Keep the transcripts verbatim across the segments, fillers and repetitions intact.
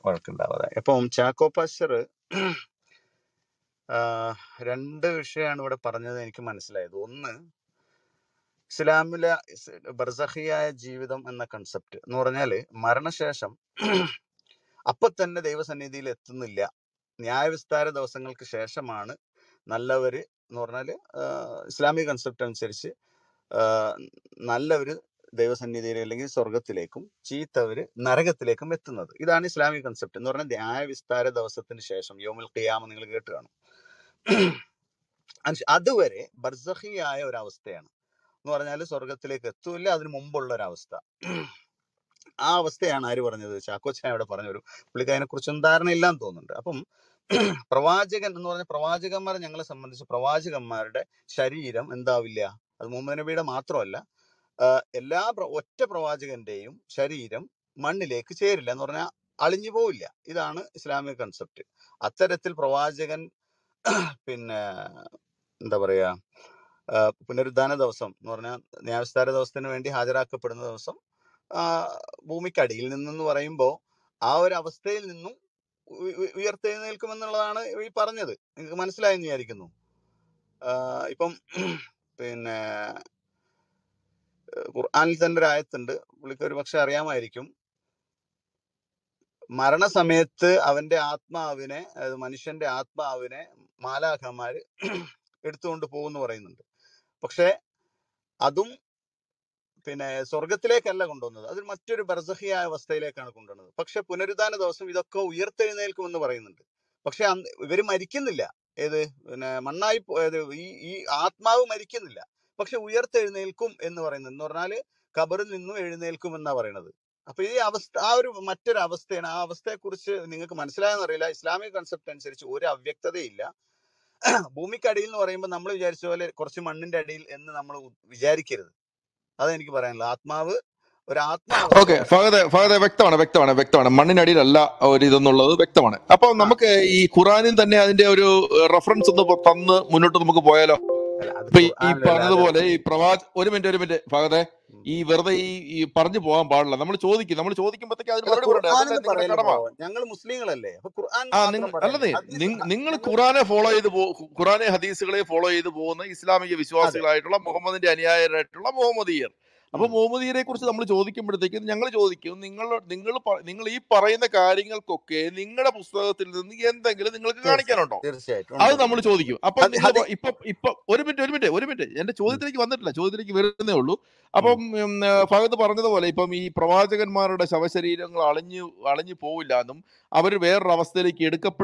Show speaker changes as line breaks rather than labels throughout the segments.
വഴക്കുണ്ടാവാതെ. ഇപ്പം ചാക്കോ പാസ്റ്റർ രണ്ട് വിഷയമാണ് ഇവിടെ പറഞ്ഞത് എനിക്ക് മനസ്സിലായത്. ഒന്ന്, ഇസ്ലാമിലെ ബർസഖിയായ ജീവിതം എന്ന കൺസെപ്റ്റ് എന്ന് പറഞ്ഞാല് മരണശേഷം അപ്പൊ തന്നെ ദൈവസന്നിധിയിൽ എത്തുന്നില്ല. ന്യായവിസ്താര ദിവസങ്ങൾക്ക് ശേഷമാണ് നല്ലവര് എന്ന് പറഞ്ഞാല് ഇസ്ലാമിക കൺസെപ്റ്റ് അനുസരിച്ച് നല്ലവര് ദൈവസന്നിധിയിൽ അല്ലെങ്കിൽ സ്വർഗത്തിലേക്കും ചീത്തവര് നരകത്തിലേക്കും എത്തുന്നത്. ഇതാണ് ഇസ്ലാമിക കൺസെപ്റ്റ് എന്ന് പറഞ്ഞാൽ ന്യായവിസ്താര ദിവസത്തിന് ശേഷം യൗമുൽ ഖിയാമ നിങ്ങൾ കേട്ട് കാണും. അതുവരെ ബർസഖിയായ ഒരവസ്ഥയാണ് എന്ന് പറഞ്ഞാൽ സ്വർഗത്തിലേക്ക് എത്തൂല്ല, അതിന് മുമ്പുള്ള ഒരവസ്ഥ. ആ അവസ്ഥയാണ് ആര് പറഞ്ഞത്? ചാക്കോച്ചായ ഇവിടെ പറഞ്ഞൊരു പുള്ളിക്ക് അതിനെ കുറിച്ചൊന്നും ധാരണ ഇല്ലാന്ന് തോന്നുന്നുണ്ട്. അപ്പം പ്രവാചകൻ എന്ന് പറഞ്ഞ പ്രവാചകന്മാരെ ഞങ്ങളെ സംബന്ധിച്ച് പ്രവാചകന്മാരുടെ ശരീരം എന്താവില്ല, അത് മുഹമ്മദ് നബിയുടെ മാത്രമല്ല, എല്ലാ ഒറ്റ പ്രവാചകന്റെയും ശരീരം മണ്ണിലേക്ക് ചേരില്ല എന്ന് പറഞ്ഞാൽ അളിഞ്ഞു പോവില്ല. ഇതാണ് ഇസ്ലാമിക കൺസെപ്റ്റ്. അത്തരത്തിൽ പ്രവാചകൻ പിന്നെ എന്താ പറയാ പുനരുദ്ധാന ദിവസം എന്ന് പറഞ്ഞാൽ ന്യായവിസ്താര ദിവസത്തിന് വേണ്ടി ഹാജരാക്കപ്പെടുന്ന ദിവസം ഭൂമിക്കടിയിൽ നിന്നെന്ന് പറയുമ്പോൾ ആ ഒരു അവസ്ഥയിൽ നിന്നും ഉയർത്തെഴുന്നേൽക്കുമെന്നുള്ളതാണ് ഈ പറഞ്ഞത്. നിങ്ങൾക്ക് മനസ്സിലായെന്ന് വിചാരിക്കുന്നു. ഇപ്പം പിന്നെ ഖുർആനിൽ തന്നെ ഒരു ആയത്തുണ്ട്, പുള്ളിക്ക് ഒരു പക്ഷെ അറിയാമായിരിക്കും. മരണസമയത്ത് അവന്റെ ആത്മാവിനെ, അതായത് മനുഷ്യന്റെ ആത്മാവിനെ മാലാഖമാര് എടുത്തുകൊണ്ട് പോകുമെന്ന് പറയുന്നുണ്ട്. പക്ഷെ അതും പിന്നെ സ്വർഗത്തിലേക്കല്ല കൊണ്ടുവന്നത്, അത് മറ്റൊരു ബർസഖിയായ അവസ്ഥയിലേക്കാണ് കൊണ്ടുവന്നത്. പക്ഷെ പുനരുദ്ധാന ദിവസം ഇതൊക്കെ ഉയർത്തെഴുന്നേൽക്കുമെന്ന് പറയുന്നുണ്ട്. പക്ഷെ ഇവര് മരിക്കുന്നില്ല. ഏത് പിന്നെ മണ്ണായി പോയത് ഈ ഈ ആത്മാവ് മരിക്കുന്നില്ല, പക്ഷെ ഉയർത്തെഴുന്നേൽക്കും എന്ന് പറയുന്നത് എന്ന് പറഞ്ഞാല് ഖബറിൽ നിന്നും എഴുന്നേൽക്കും എന്നാ പറയുന്നത്. അപ്പൊ ഈ അവസ്ഥ ആ ഒരു മറ്റൊരു അവസ്ഥയാണ്. ആ അവസ്ഥയെ കുറിച്ച് നിങ്ങൾക്ക് മനസ്സിലായെന്നറിയില്ല. ഇസ്ലാമിക കൺസെപ്റ്റ് അനുസരിച്ച് ഒരു അവ്യക്തതയില്ല. ഭൂമിക്കടിയിൽ എന്ന് പറയുമ്പോൾ നമ്മൾ വിചാരിച്ച പോലെ കുറച്ച് മണ്ണിന്റെ അടിയിൽ എന്ന് നമ്മൾ വിചാരിക്കരുത്. അതെനിക്ക് പറയാനുള്ളത്. ആത്മാവ് ഒരു ആത്മാവ്
ഓക്കെ ഫഹദ് ഫഹദ് വ്യക്തമാണ് വ്യക്തമാണ് വ്യക്തമാണ് മണ്ണിനടിയിലല്ല ഒരു ഇതെന്നുള്ളത് വ്യക്തമാണ്. അപ്പൊ നമുക്ക് ഈ ഖുറാനിൽ തന്നെ അതിന്റെ ഒരു റെഫറൻസ് ഒന്ന് തന്ന് മുന്നോട്ട് നമുക്ക് പോയാലോ? ഇപ്പൊ ഈ പറഞ്ഞതുപോലെ ഈ പ്രവാച ഒരു മിനിറ്റ് ഒരു മിനിറ്റ് ഫഹദെ, ഈ വെറുതെ ഈ പറഞ്ഞു പോകാൻ പാടില്ല. നമ്മൾ ചോദിക്കും നമ്മൾ ചോദിക്കുമ്പോഴത്തേക്ക് അതിന് മറുപടി കടമ.
ഞങ്ങൾ മുസ്ലിങ്ങളല്ലേ?
ആ അല്ലതേ, നിങ്ങൾ ഖുറാനെ ഫോളോ ചെയ്ത് ഖുറാനെ ഹദീസുകളെ ഫോളോ ചെയ്ത് പോകുന്ന ഇസ്ലാമിക വിശ്വാസികളായിട്ടുള്ള മുഹമ്മദിന്റെ അനുയായരായിട്ടുള്ള മുഹമ്മദീയർ. അപ്പൊ മുഹമ്മദീയരെ കുറിച്ച് നമ്മൾ ചോദിക്കുമ്പോഴത്തേക്കും ഞങ്ങൾ ചോദിക്കും, നിങ്ങൾ നിങ്ങൾ നിങ്ങൾ ഈ പറയുന്ന കാര്യങ്ങൾക്കൊക്കെ നിങ്ങളുടെ പുസ്തകത്തിൽ നിന്ന് എന്തെങ്കിലും നിങ്ങൾക്ക് കാണിക്കാനുണ്ടോ?
തീർച്ചയായിട്ടും
അത് നമ്മൾ ചോദിക്കും. അപ്പൊ ഇപ്പൊ ഇപ്പൊ ഒരു മിനിറ്റ് ഒരു മിനിറ്റ് ഒരു മിനിറ്റ് എന്റെ ചോദ്യത്തിലേക്ക് വന്നിട്ടില്ല, ചോദ്യത്തിലേക്ക് വരുന്നേ ഉള്ളൂ. അപ്പം ഫഹദ് പറഞ്ഞതുപോലെ ഇപ്പം ഈ പ്രവാചകന്മാരുടെ ശവശരീരങ്ങൾ അളിഞ്ഞു അളിഞ്ഞു പോവില്ല എന്നും അവർ വേറൊരു അവസ്ഥയിലേക്ക്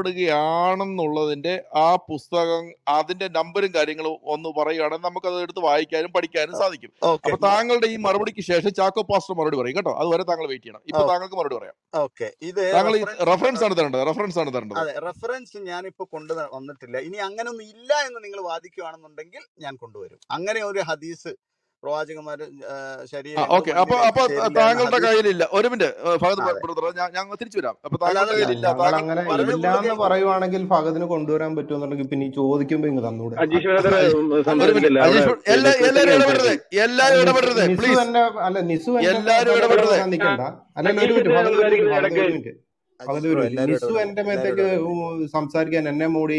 എടുക്കപ്പെടുകയാണെന്നുള്ളതിന്റെ ആ പുസ്തകം അതിന്റെ നമ്പറും കാര്യങ്ങളും ഒന്ന് പറയുകയാണെങ്കിൽ നമുക്കത് എടുത്ത് വായിക്കാനും പഠിക്കാനും സാധിക്കും. അപ്പൊ താങ്കളുടെ ഈ മറുപടിക്ക് ശേഷം ചാക്കോ പാസ്റ്റർ മറുപടി പറയും കേട്ടോ. അതുവരെ താങ്കൾ വെയിറ്റ് ചെയ്യണം. ഇപ്പൊ താങ്കൾക്ക് മറുപടി പറയാം.
ഓക്കെ, ഇത്
താങ്കൾ റെഫറൻസ് ആണ് തരേണ്ടത്. റെഫറൻസ് ആണ് തരേണ്ടത്.
അതെ, റെഫറൻസ് ഞാനിപ്പോ കൊണ്ടു വന്നിട്ടില്ല. ഇനി അങ്ങനെ ഒന്നും ഇല്ല എന്ന് നിങ്ങൾ വാദിക്കുകയാണെന്നുണ്ടെങ്കിൽ ഞാൻ കൊണ്ടുവരും. അങ്ങനെ ഒരു ഹദീസ് പ്രവാചകന്മാര് ശരീരം
താങ്കളുടെ കയ്യിലില്ല. ഒരു മിനിറ്റ് ഫഹദ് ഞാൻ തിരിച്ചു വരാം. അപ്പൊ താങ്കളുടെ കയ്യിലില്ല.
അങ്ങനെ ഇല്ലാന്ന് പറയുവാണെങ്കിൽ ഫഹദിന് കൊണ്ടുവരാൻ പറ്റുമെന്നുണ്ടെങ്കിൽ പിന്നെ ചോദിക്കുമ്പോ ഇങ്ങ് തന്നൂടെ?
എല്ലാരും ഇടപെടരുത്, എല്ലാരും ഇടപെടരുത് പ്ലീസ്.
അല്ല നിസു
എല്ലാരും ഇടപെടരുത്.
നിൽക്കണ്ട. അല്ല ഒരു മിനിറ്റ് ഫഹദ് ഒരു മിനിറ്റ് ഫഹദ് ഒരു മിനിറ്റ് നിസു എന്റെ മേത്തേക്ക് സംസാരിക്കാൻ എന്നെ മൂടി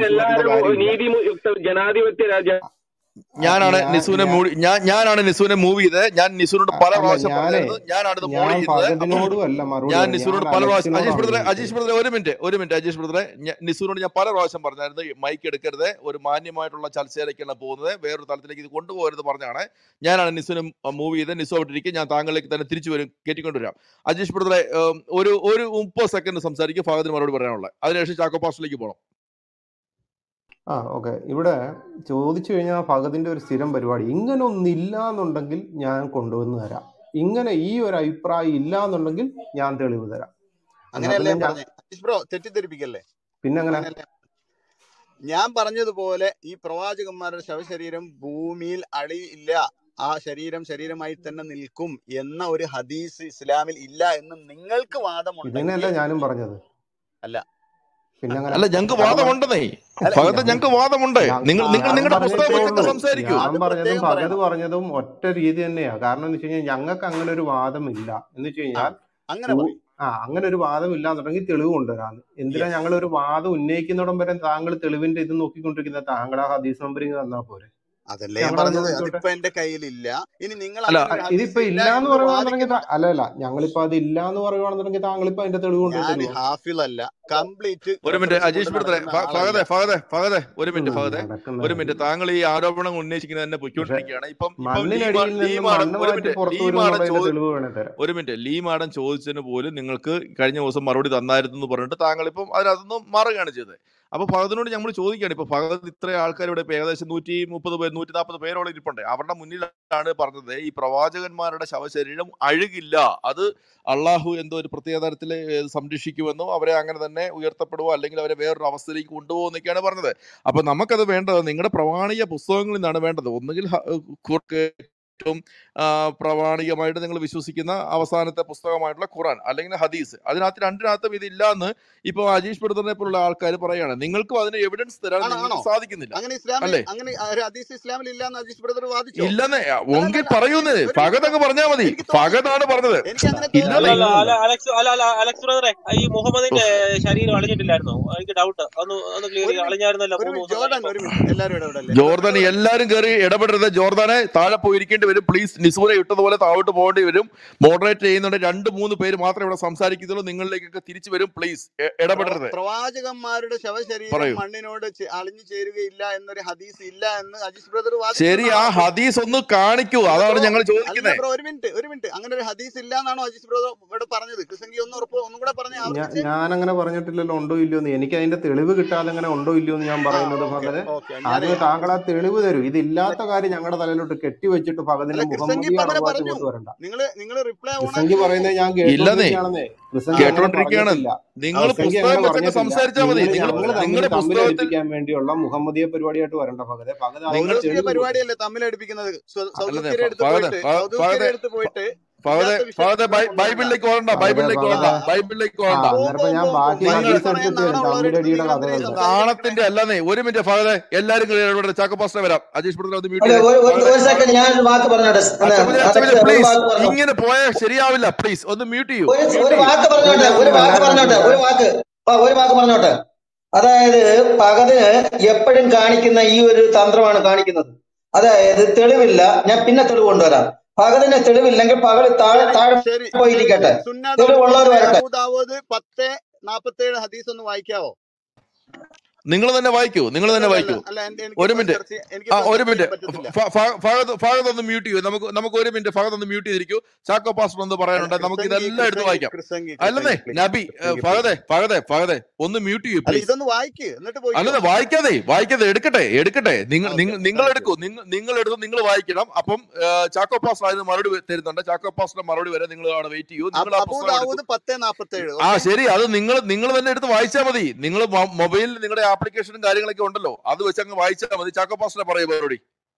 ജനാധിപത്യ രാജ്യ
ഞാനാണ് നിസുവിനെ മൂവി ഞാൻ ഞാനാണ് നിസുവിനെ മൂവ് ചെയ്തത്. ഞാൻ നിസുവിനോട് പല പ്രാവശ്യം ഞാനാണ് മൂവ് ചെയ്തത്. ഞാൻ നിസുവിനോട് പല പ്രാവശ്യം അജീഷ് ബ്രദറെ അജീഷ് ബ്രദറെ ഒരു മിനിറ്റ് ഒരു മിനിറ്റ് അജീഷ് ബ്രദറെ നിസുവിനോട് ഞാൻ പല പ്രാവശ്യം പറഞ്ഞായിരുന്നു, മൈക്ക് എടുക്കരുത്, ഒരു മാന്യമായിട്ടുള്ള ചർച്ചയിലേക്കാണ് പോകുന്നത്, വേറൊരു തലത്തിലേക്ക് ഇത് കൊണ്ടുപോകരുത് പറഞ്ഞാണ്. ഞാനാണ് നിസുവിനെ മൂവ് ചെയ്തത്. നിസു ആയിട്ടിരിക്കും, ഞാൻ താങ്കളിലേക്ക് തന്നെ തിരിച്ചു വരും, കയറ്റിക്കൊണ്ടുവരാം. അജീഷ് ബ്രദറെ ഒരു ഒരു മുപ്പത് സെക്കൻഡ് സംസാരിക്കും, ഫഹദിന് മറുപടി പറയാനുള്ളത്. അതിനുശേഷം ചാക്കോ പാസ്റ്ററിലേക്ക് പോകണം.
ആ ഓക്കെ, ഇവിടെ ചോദിച്ചു കഴിഞ്ഞാൽ ഫഹദിന്റെ ഒരു സ്ഥിരം പരിപാടി, ഇങ്ങനെ ഒന്നില്ല എന്നുണ്ടെങ്കിൽ ഞാൻ കൊണ്ടുവന്ന് തരാം, ഇങ്ങനെ ഈ ഒരു അഭിപ്രായം ഇല്ല എന്നുണ്ടെങ്കിൽ ഞാൻ തെളിവ് തരാം.
തെറ്റിദ്ധരിപ്പിക്കല്ലേ?
പിന്നെ അങ്ങനെ
ഞാൻ പറഞ്ഞതുപോലെ ഈ പ്രവാചകന്മാരുടെ ശവശരീരം ഭൂമിയിൽ അടിയില്ല, ആ ശരീരം ശരീരമായി തന്നെ നിൽക്കും എന്ന ഒരു ഹദീസ് ഇസ്ലാമിൽ ഇല്ല എന്ന് നിങ്ങൾക്ക് വാദമുണ്ട്.
ഇങ്ങനെയല്ല ഞാനും പറഞ്ഞത്.
അല്ല
അല്ല ഞങ്ങൾക്ക് വാദമുണ്ടെന്നേ ഫഹദ്, ഞങ്ങൾക്ക് വാദമുണ്ട്. നിങ്ങൾ നിങ്ങൾ നിങ്ങളുടെ പുസ്തകം സംസാരിക്കൂ.
ഞാൻ പറഞ്ഞതും ഫഹദ് പറഞ്ഞതും ഒറ്റ രീതി തന്നെയാ. കാരണം എന്ന് വെച്ച് കഴിഞ്ഞാൽ ഞങ്ങൾക്ക് അങ്ങനെ ഒരു വാദമില്ല എന്ന് വെച്ച് കഴിഞ്ഞാൽ ആ അങ്ങനെ ഒരു വാദം ഇല്ലാന്നുണ്ടെങ്കിൽ തെളിവ് കൊണ്ടുവരാന്ന്. എന്തിനാ
യെസ്.
ഞങ്ങൾ ഒരു വാദം ഉന്നയിക്കുന്നിടം വരെ താങ്കൾ തെളിവിന്റെ ഇത് നോക്കിക്കൊണ്ടിരിക്കുന്ന? താങ്കൾ ആ ഹദീസ് നമ്പറിങ് തന്നാ പോരെ,
അതല്ലേ ഞാൻ
ഞങ്ങളത്
പറഞ്ഞത്.
നോക്കിക്കോട്ടെ.
അതിപ്പോ എന്റെ കയ്യിലില്ല. ഇനി നിങ്ങൾ
അല്ല
അങ്ങനെ ഒരു ഹദീസ്
ഇതിപ്പോ
ഇല്ല
ഇല്ലാന്ന്
എന്ന്
പറയുവാണെന്നുണ്ടെങ്കിൽ
വാദിക്കുന്നുണ്ട്.
അല്ല അല്ല ഞങ്ങളിപ്പോ അത് ഇല്ലാന്ന് പറയുവാണെന്നുണ്ടെങ്കിൽ താങ്കളിപ്പോ അതിന്റെ തെളിവ് കൊണ്ടു
ഞാൻ
തരുമോ?
ഹാഫിളല്ല, കംപ്ലീറ്റ്
ഒരു മിനിറ്റ്
റെഫറൻസ്
അജീഷ്
കൊണ്ട്
ബ്രദറെ,
നടക്കുന്ന
ഫ-
ആളല്ല.
ഫഹദെ ഫഹദെ ഫഹദെ ഒരു മിനിറ്റ്
ഒന്നും
ഫഹദെ
നടക്കുന്ന
ഒരു മിനിറ്റ്.
കാര്യമില്ല.
താങ്കൾ ഈ ആരോപണം ഉന്നയിച്ചിങ്ങനെ തന്നെ
പക്ഷെ
പൊയ്ക്കൊണ്ടിരിക്കുകയാണ്. ഇപ്പം ഇപ്പം ലീ മാ-
മണ്ണിനടിയിൽ
ലീ
നിന്ന്
മാഡം
മണ്ണ്
ഒരു
മാറ്റി
മിനിറ്റ്
പുറത്തു
ലീ
വരും
മാഡം
എന്നുള്ളതിന്റെ
ചോദി
തെളിവ് വേണേ തരാം.
ഒരു മിനിറ്റ് ലീ മാഡം ചോദിച്ചതിന് പോലും നിങ്ങൾക്ക് കഴിഞ്ഞ ദിവസം മറുപടി തന്നായിരുന്നു എന്ന് പറഞ്ഞിട്ട് താങ്കൾ ഇപ്പം അതിനകത്തുനിന്ന് മാറുകയാണ് ചെയ്തത്. അപ്പൊ ഫഹദിനോട് നമ്മൾ ചോദിക്കുകയാണ്, ഇപ്പൊ ഫഹദ് ഇത്ര ആൾക്കാർ ഇവിടെ ഇപ്പൊ ഏകദേശം നൂറ്റി മുപ്പത് പേര് നൂറ്റി നാൽപ്പത് പേരോളം ഇരിപ്പുണ്ട്. അവരുടെ മുന്നിലാണ് പറഞ്ഞത് ഈ പ്രവാചകന്മാരുടെ ശവശരീരം അഴുകില്ല, അത് അള്ളാഹു എന്തോ ഒരു പ്രത്യേക തരത്തിൽ സംരക്ഷിക്കുമെന്നോ അവരെ അങ്ങനെ തന്നെ ഉയർത്തപ്പെടുവോ അല്ലെങ്കിൽ അവരെ വേറൊരു അവസ്ഥയിലേക്ക് കൊണ്ടുപോകുന്നൊക്കെയാണ് പറഞ്ഞത്. അപ്പൊ നമുക്കത് വേണ്ടത് നിങ്ങളുടെ പ്രമാണിക പുസ്തകങ്ങളിൽ നിന്നാണ് വേണ്ടത്. ഒന്നുകിൽ ഹ- ഖുർ- ഏറ്റവും ആ, പ്രാമാണികമായിട്ട് നിങ്ങൾ വിശ്വസിക്കുന്ന അവസാനത്തെ പുസ്തകമായിട്ടുള്ള ഖുറാൻ അല്ലെങ്കിൽ ഹദീസ്, അതിനകത്ത് രണ്ടിനകത്തും ഇതില്ല എന്ന് ഇപ്പൊ അജീഷ് ബ്രദറിനെ പോലുള്ള ആൾക്കാർ പറയാണ്. നിങ്ങൾക്കും അതിന് എവിഡൻസ് തരാൻ
ആണോ ആണോ
നിങ്ങൾക്ക് സാധിക്കുന്നില്ല
അങ്ങനെ ഇസ്ലാമിൽ
അല്ലേ?
അങ്ങനെ ഒരു ഹദീസ് ഇസ്ലാമിൽ ഇല്ലാന്ന് അജീഷ് ബ്രദർ വാദിച്ചോ?
ഇല്ലെന്ന്
അല്ല അല്ല
ഒങ്കിൽ
അല്ല
പറയൂന്ന്
ഒരു
ഫഹദ്
മിനിറ്റ്,
അങ്ങ് പറഞ്ഞാൽ മതി.
എനിക്ക് തോന്നി,
ഫഹദാണ് പറഞ്ഞത്.
എനിക്ക് അങ്ങനെ
അല്ല
ഇല്ലെന്നേ.
തോന്നുന്നില്ല.
അല്ല
അങ്ങനെയൊന്നുമില്ല.
അല്ല അലക്സ് അല്ല അല്ല അലക്സ് ബ്രദറെ, ഈ മുഹമ്മദിന്റെ
ഉഫ്.
ശരീരം അളിഞ്ഞിട്ടില്ലായിരുന്നോ? എനിക്ക് ഡൗട്ട്. ഒന്ന് ഒന്ന് ക്ലിയർ
ഒരു
ചെയ്യുക.
മിനിറ്റ്
അളിഞ്ഞായിരുന്നല്ലോ
ഒരു
മൂന്ന്
മിനിറ്റ്
ദിവസം
ജോർഡൻ,
കഴിഞ്ഞപ്പോ.
ഒരു മിനിറ്റ് എല്ലാവരും ഇടപെടല്ലേ.
ജോർദാൻ
ജോർഡൻ
എല്ലാരും കയറി ഇടപെടരുത്. ജോർദാനെ താഴെ പോയിരിക്കേണ്ടി വരും പ്ലീസ്. നിസൂനെ ഇട്ടതുപോലെ താഴോട്ട് പോകേണ്ടി വരും. മോഡറേറ്റ് ചെയ്യുന്നുണ്ട്. രണ്ട് മൂന്ന് പേര് മാത്രമേ ഇവിടെ സംസാരിക്കുന്നുള്ളൂ. നിങ്ങളിലേക്കൊക്കെ തിരിച്ചു വരും പ്ലീസ്.
പ്രവ-
ഇടപെടരുത്.
പ്രവാചകന്മാരുടെ ശവശരീരം
പറയൂ.
മണ്ണിനോട് ചെ- അളിഞ്ഞു ചേരുകയില്ല എന്നൊരു ഹദീസ് ഇല്ല എന്ന് അജീഷ് ബ്രദർ
ശരി,
വാദിച്ചു
ആ
എന്നാണോ?
ഹദീസ് ഒന്ന് കാണിക്കൂ.
അല്ല
അതാണ്
ബ്രോ,
ഞങ്ങൾ
അല്ല
ചോദിക്കുന്നത്.
ബ്രോ, ഒരു മിനിറ്റ് ഒരു മിനിറ്റ് അങ്ങനെ ഒരു ഹദീസ് ഇല്ല എന്നാണോ അജീഷ് ബ്രദർ ഇവിടെ പറഞ്ഞത്? കൃഷ്ണങ്കി ഒന്ന് ഉറപ്പ് ഒന്നും കൂടെ പറഞ്ഞ്
ഞാൻ
ആവർത്തിച്ച്.
ഞാൻ അങ്ങനെ പറഞ്ഞിട്ടില്ലല്ലോ, ഉണ്ടോ ഇല്ലയോ എന്ന്. എനിക്ക് അതിന്റെ തെളിവ് കിട്ടാതെ അങ്ങനെ ഉണ്ടോ ഇല്ലയോ എന്ന് ഞാൻ
ആ
പറയുന്നത്
ഓക്കെ
ഫഹദ്.
ഓക്കെ ഞാനേ
ആദ്യമേ താങ്കൾ ആ തെളിവ് തരൂ. ഇതില്ലാത്ത കാര്യം ഞങ്ങളുടെ തലയിലോട്ട് കെട്ടിവെച്ചിട്ട് ഫഹദിന്റെ
അല്ല കൃഷ്ണങ്കി
മുഹമ്മദീയ
ഇപ്പൊ അങ്ങനെ
അറുവാറ്റ്
പറഞ്ഞു.
ഇങ്ങോട്ട് വരണ്ട.
നിങ്ങള് നിങ്ങള് റിപ്ലൈ ഓൺ
കൃഷ്ണങ്കി
ആക്കി
പറയുന്നത്
നോക്കൂ.
ഞാൻ
ഇല്ലെന്നേ,
കേട്ടോണ്ടിരിക്കുകയാണെന്നേ.
ആ
കൃഷ്ണങ്കി അങ്ങനെ
കേട്ടോണ്ടിരിക്കുകയാണ്.
പറഞ്ഞിട്ടില്ല.
നിങ്ങൾ
കൃഷ്ണങ്കി
പുസ്തകം
അങ്ങനെ
വെച്ചൊക്കെ
പറഞ്ഞിട്ടില്ല.
സംസാരിച്ചാൽ മതി.
നിങ്ങൾ
നിങ്ങൾ
ഞങ്ങൾ തമ്മിൽ
നിങ്ങളുടെ പുസ്തകത്തിൽ
തമ്മിലടിപ്പിക്കാൻ വേണ്ടിയുള്ള മുഹമ്മദീയ പരിപാടിയായിട്ട് വരണ്ട ഫഹദെ. ഫഹദ് അതിന്റെ
നിങ്ങൾ
പൗലോസിക
തെളിവ് കൊടുക്കും.
പരിപാടിയല്ലേ തമ്മിലടിപ്പിക്കുന്നത്? സൗ-
അല്ലെന്നേ
സൗദൂസ്യരെ അടുത്ത്
ഫഹദ്
പോയിട്ട്
ഫഹദ്
സൗദൂസ്യരെ അടുത്ത് പോയിട്ട്
ഫഹദ്
ഇല്ലാത്ത വിഷയം
ഫഹദ്
ഇവിടെ കൊണ്ടുവരണ്ട.
ബൈബിളിലേക്ക് വരണ്ട.
ഫഹദെ
ബൈബിളിലേക്ക്
ഫഹദെ
വരണ്ട.
ആ
ബൈബിളിലേക്ക്
ആ
വരണ്ട.
പോവും
അന്നേരപ്പോ
പോവും
ഞാൻ
പോവും
ബാക്കി
പോവും.
നിങ്ങൾ
ഹദീസ്
ബൈബിൾ പറയാൻ
എടുത്തിട്ട് തരും.
നാണമുള്ളവരടുത്ത്
തമ്മിലടിയുടെ
നിങ്ങൾ
കഥ
എന്തിനാ
വേണ്ട.
സംസാരിക്കുന്നത്?
നാണത്തിന്റെ അല്ലെന്നേ. ഒരു മിനിറ്റ് ഫഹദെ, എല്ലാരും ഇവിടെ ചാക്കോ പാസ്റ്റർ വരാം. അജീഷ് ബ്രദർ ഒന്ന് മ്യൂട്ട്
അല്ല
ചെയ്തേ.
ഒരു ഒരു
ഫഹദെ
ഒരു സെക്കൻഡ് ഞാൻ ഒരു വാക്ക് പറഞ്ഞോട്ടെ. അല്ല
അച്ചപ്പതി
അലക്സ്
അച്ചപ്പതി
ഒരു
പ്ലീസ്,
വാക്ക് പറഞ്ഞു.
ഇങ്ങനെ പോയാൽ ശരിയാവില്ല. പ്ലീസ് ഒന്ന് മ്യൂട്ട് ചെയ്യൂ.
ഒരു
മ്യൂട്ട്
ഒരു
ചെയ്യൂ.
വാക്ക് പറഞ്ഞോട്ടെ.
പിന്നെ
ഒരു
നിങ്ങൾ
വാക്ക്
എല്ലാവരും
പറഞ്ഞോട്ടെ.
കേൾക്കുക.
ഒരു വാക്ക് ആ, ഒരു വാക്ക് പറഞ്ഞോട്ടെ. അതായത് പകതിന് എപ്പോഴും കാണിക്കുന്ന ഈ ഒരു തന്ത്രമാണ് കാണിക്കുന്നത്. അതായത് തെളിവില്ല, ഞാൻ പിന്നെ തെളിവ് കൊണ്ടുവരാം. പകതിന് തെളിവില്ലെങ്കിൽ പകൽ താഴെ
ശരി
താഴെ
ശരി ശരി
പോയിരിക്കട്ടെ,
ശരി സുന്ന
തെളിവുള്ളവർ
ദൗലത്തിന്റെ
വരട്ടെ.
അബൂദാവൂദ് പത്ത് നാപ്പത്തേഴ് ഹദീസ് ഒന്ന് വായിക്കാവോ?
നിങ്ങൾ തന്നെ വായിക്കൂ. നിങ്ങൾ
അല്ല
തന്നെ
അല്ല
വായിക്കൂ.
അല്ല എന്റെ
ഒരു
എനിക്കിപ്പോ
മിനിറ്റ്.
ചർച്ച
ആ
എനിക്കിപ്പോ
ഒരു
ചർച്ച
മിനിറ്റ്.
ചെയ്യാൻ പറ്റത്തില്ല.
ഫ- ഫ- ഫഹദ് ഫഹദ് ഒന്ന് മ്യൂട്ട് ചെയ്യൂ. നമുക്ക് നമുക്ക് ഒരു മിനിറ്റ് ഫഹദ് ഒന്ന് മ്യൂട്ട് ചെയ്തിരിക്കൂ. ചാക്കോ പാസ്റ്റർ ഒന്ന്
അല്ല
പറയാനുണ്ട്. നമുക്ക്
കൃസംഗി
ഇതെല്ലാം എടുത്ത്
കൃസംഗി
വായിക്കാം.
കൃസംഗി
അല്ലെന്നേ
കൃസംഗി പ്ലീസ്
നബി
കൃസംഗി പ്ലീസ്.
ഫഹദെ ഫഹദെ ഫഹദെ ഒന്ന് മ്യൂട്ട് ചെയ്യൂ
അല്ല
പ്ലീസ്.
ഇതൊന്ന് വായിക്ക് എന്നിട്ട് പോയിക്കോ.
അല്ലെന്നേ വായിക്കാതെ വായിക്കാതെ എടുക്കട്ടെ എടുക്കട്ടെ. നിങ്ങൾ
ഓക്കെ
നിങ്ങൾ
ഓക്കെ
നിങ്ങൾ
താങ്ക് യു.
എടുക്കൂ. നിങ്ങൾ നിങ്ങൾ എടുത്ത് നിങ്ങൾ വായിക്കണം. അപ്പം ആ, ചാക്കോ പാസ്റ്റർ അതിന് മറുപടി വെ- തരുന്നുണ്ട്. ചാക്കോ പാസ്റ്റർ മറുപടി വരെ നിങ്ങൾ അവിടെ വെയിറ്റ് ചെയ്യൂ. നിങ്ങൾ ആ പുസ്തകം എടുക്കൂ.
അബൂദാവൂദ് പത്ത് നാപ്പത്തേഴ്
ആ
ഓക്കെ.
ശരി, അത് നിങ്ങൾ നിങ്ങൾ തന്നെ എടുത്ത് വായിച്ചാൽ മതി. നിങ്ങൾ മൊബൈലിൽ നിങ്ങളുടെ ആപ്ലിക്കേഷനും കാര്യങ്ങളൊക്കെ ഉണ്ടല്ലോ, അത് വെച്ച് അങ്ങ് വായിച്ചാൽ മതി. ചാക്കോ പാസ്റ്റർ പറയൂ മറുപടി.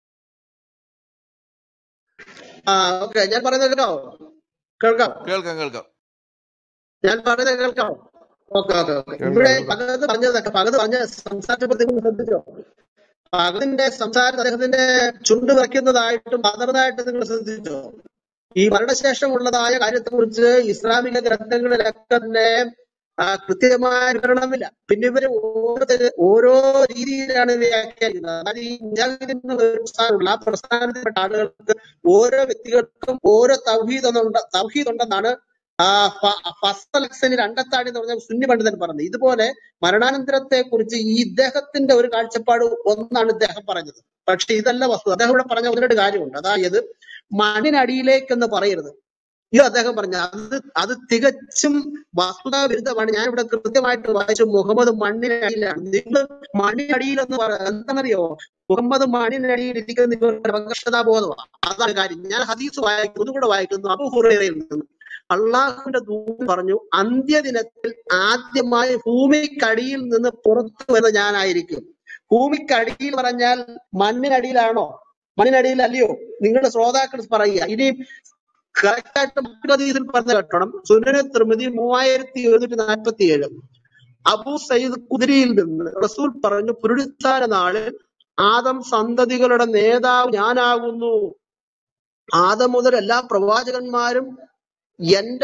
ആ ഓക്കെ, ഞാൻ പറയുന്നത് കേൾക്കാവോ? കേൾക്കാം,
കേൾക്കാം കേൾക്കാം
ഞാൻ പറയുന്നത് കേൾക്കാവോ? Okay okay okay.
കേൾക്കാം
ഇവിടെ
കേൾക്കാം.
പകത് പറഞ്ഞതൊക്കെ പകത് പറഞ്ഞ സംസാരിച്ചപ്പോൾ നിങ്ങൾ ശ്രദ്ധിച്ചോ? പകതിന്റെ സംസാരം അദ്ദേഹത്തിന്റെ ചുണ്ട് വയ്ക്കുന്നതായിട്ടും പതർന്നതായിട്ടും നിങ്ങൾ ശ്രദ്ധിച്ചോ? ഈ മരണശേഷമുള്ളതായ കാര്യത്തെ കുറിച്ച് ഇസ്ലാമിക ഗ്രന്ഥങ്ങളിലൊക്കെ തന്നെ ആ, കൃത്യമായ വിവരണമില്ല. പിന്നെ ഇവര് ഓരോരുത്തര് ഓരോ രീതിയിലാണ് വ്യാഖ്യാനിക്കുന്നത്. അതായത് ഈ മുജാഹിദ് എന്ന ഒരു പ്രസ്ഥാനമുള്ള ആ പ്രസ്ഥാനത്തിൽപ്പെട്ട ആളുകൾക്ക് ഓരോ വ്യക്തികൾക്കും ഓരോ തൗഹീദ് എന്നുണ്ട് തൗഹീദ് ഉണ്ടെന്നാണ് ആ ഫസൽ ഹസനി രണ്ടത്താണി എന്ന് പറഞ്ഞ സുന്നി പണ്ഡിതൻ പറഞ്ഞത്. ഇതുപോലെ മരണാനന്തരത്തെ കുറിച്ച് ഈ ഇദ്ദേഹത്തിന്റെ ഒരു കാഴ്ചപ്പാട് ഒന്നാണ് ഇദ്ദേഹം പറഞ്ഞത്. പക്ഷെ ഇതല്ല വസ്തു. അദ്ദേഹം ഇവിടെ പറഞ്ഞ ഒന്ന് രണ്ട് കാര്യമുണ്ട്. അതായത് മണ്ണിനടിയിലേക്കെന്ന് പറയരുത്, ഇത് അദ്ദേഹം പറഞ്ഞ അത് അത് തികച്ചും വസ്തുതാ വിരുദ്ധമാണ്. ഞാൻ ഇവിടെ കൃത്യമായിട്ട് വായിച്ചു. മുഹമ്മദ് മണ്ണിനടിയിലാണ്. നിങ്ങൾ മണ്ണിനടിയിൽ എന്ന് പറ എന്താണെന്നറിയോ? മുഹമ്മദ് മണ്ണിനടിയിൽ ഇരിക്കുന്ന ഇവരുടെ അപകർഷതാബോധമാണ്. അതാണ് കാര്യം. ഞാൻ ഹദീസ് വായിക്കുന്നു, ഒന്നുകൂടെ വായിക്കുന്നു. അബൂ ഹുറൈറയിൽ നിന്ന് അള്ളാഹുവിന്റെ ദൂതൻ പറഞ്ഞു, അന്ത്യദിനത്തിൽ ആദ്യമായി ഭൂമിക്കടിയിൽ നിന്ന് പുറത്തു വരുന്ന ഞാനായിരിക്കും. ഭൂമിക്കടിയിൽ പറഞ്ഞാൽ മണ്ണിനടിയിലാണോ? മണ്ണിനടിയിൽ അല്ലയോ? നിങ്ങളുടെ ശ്രോതാക്കൾ പറയുക. ഇനി കറക്റ്റായിട്ട് മറ്റൊരു ഹദീസിൽ പറഞ്ഞ കേട്ടോണം. സുനന തിർമിദി മൂവായിരത്തി എഴുന്നൂറ്റി നാൽപ്പത്തി ഏഴ് അബൂ സയ്യിദ് കുദരിയിൽ നിന്ന് റസൂൽ പറഞ്ഞു, പുനരുത്ഥാന നാളിൽ ആദം സന്തതികളുടെ നേതാവ് ഞാനാകുന്നു. ആദം മുതൽ എല്ലാ പ്രവാചകന്മാരും എന്റെ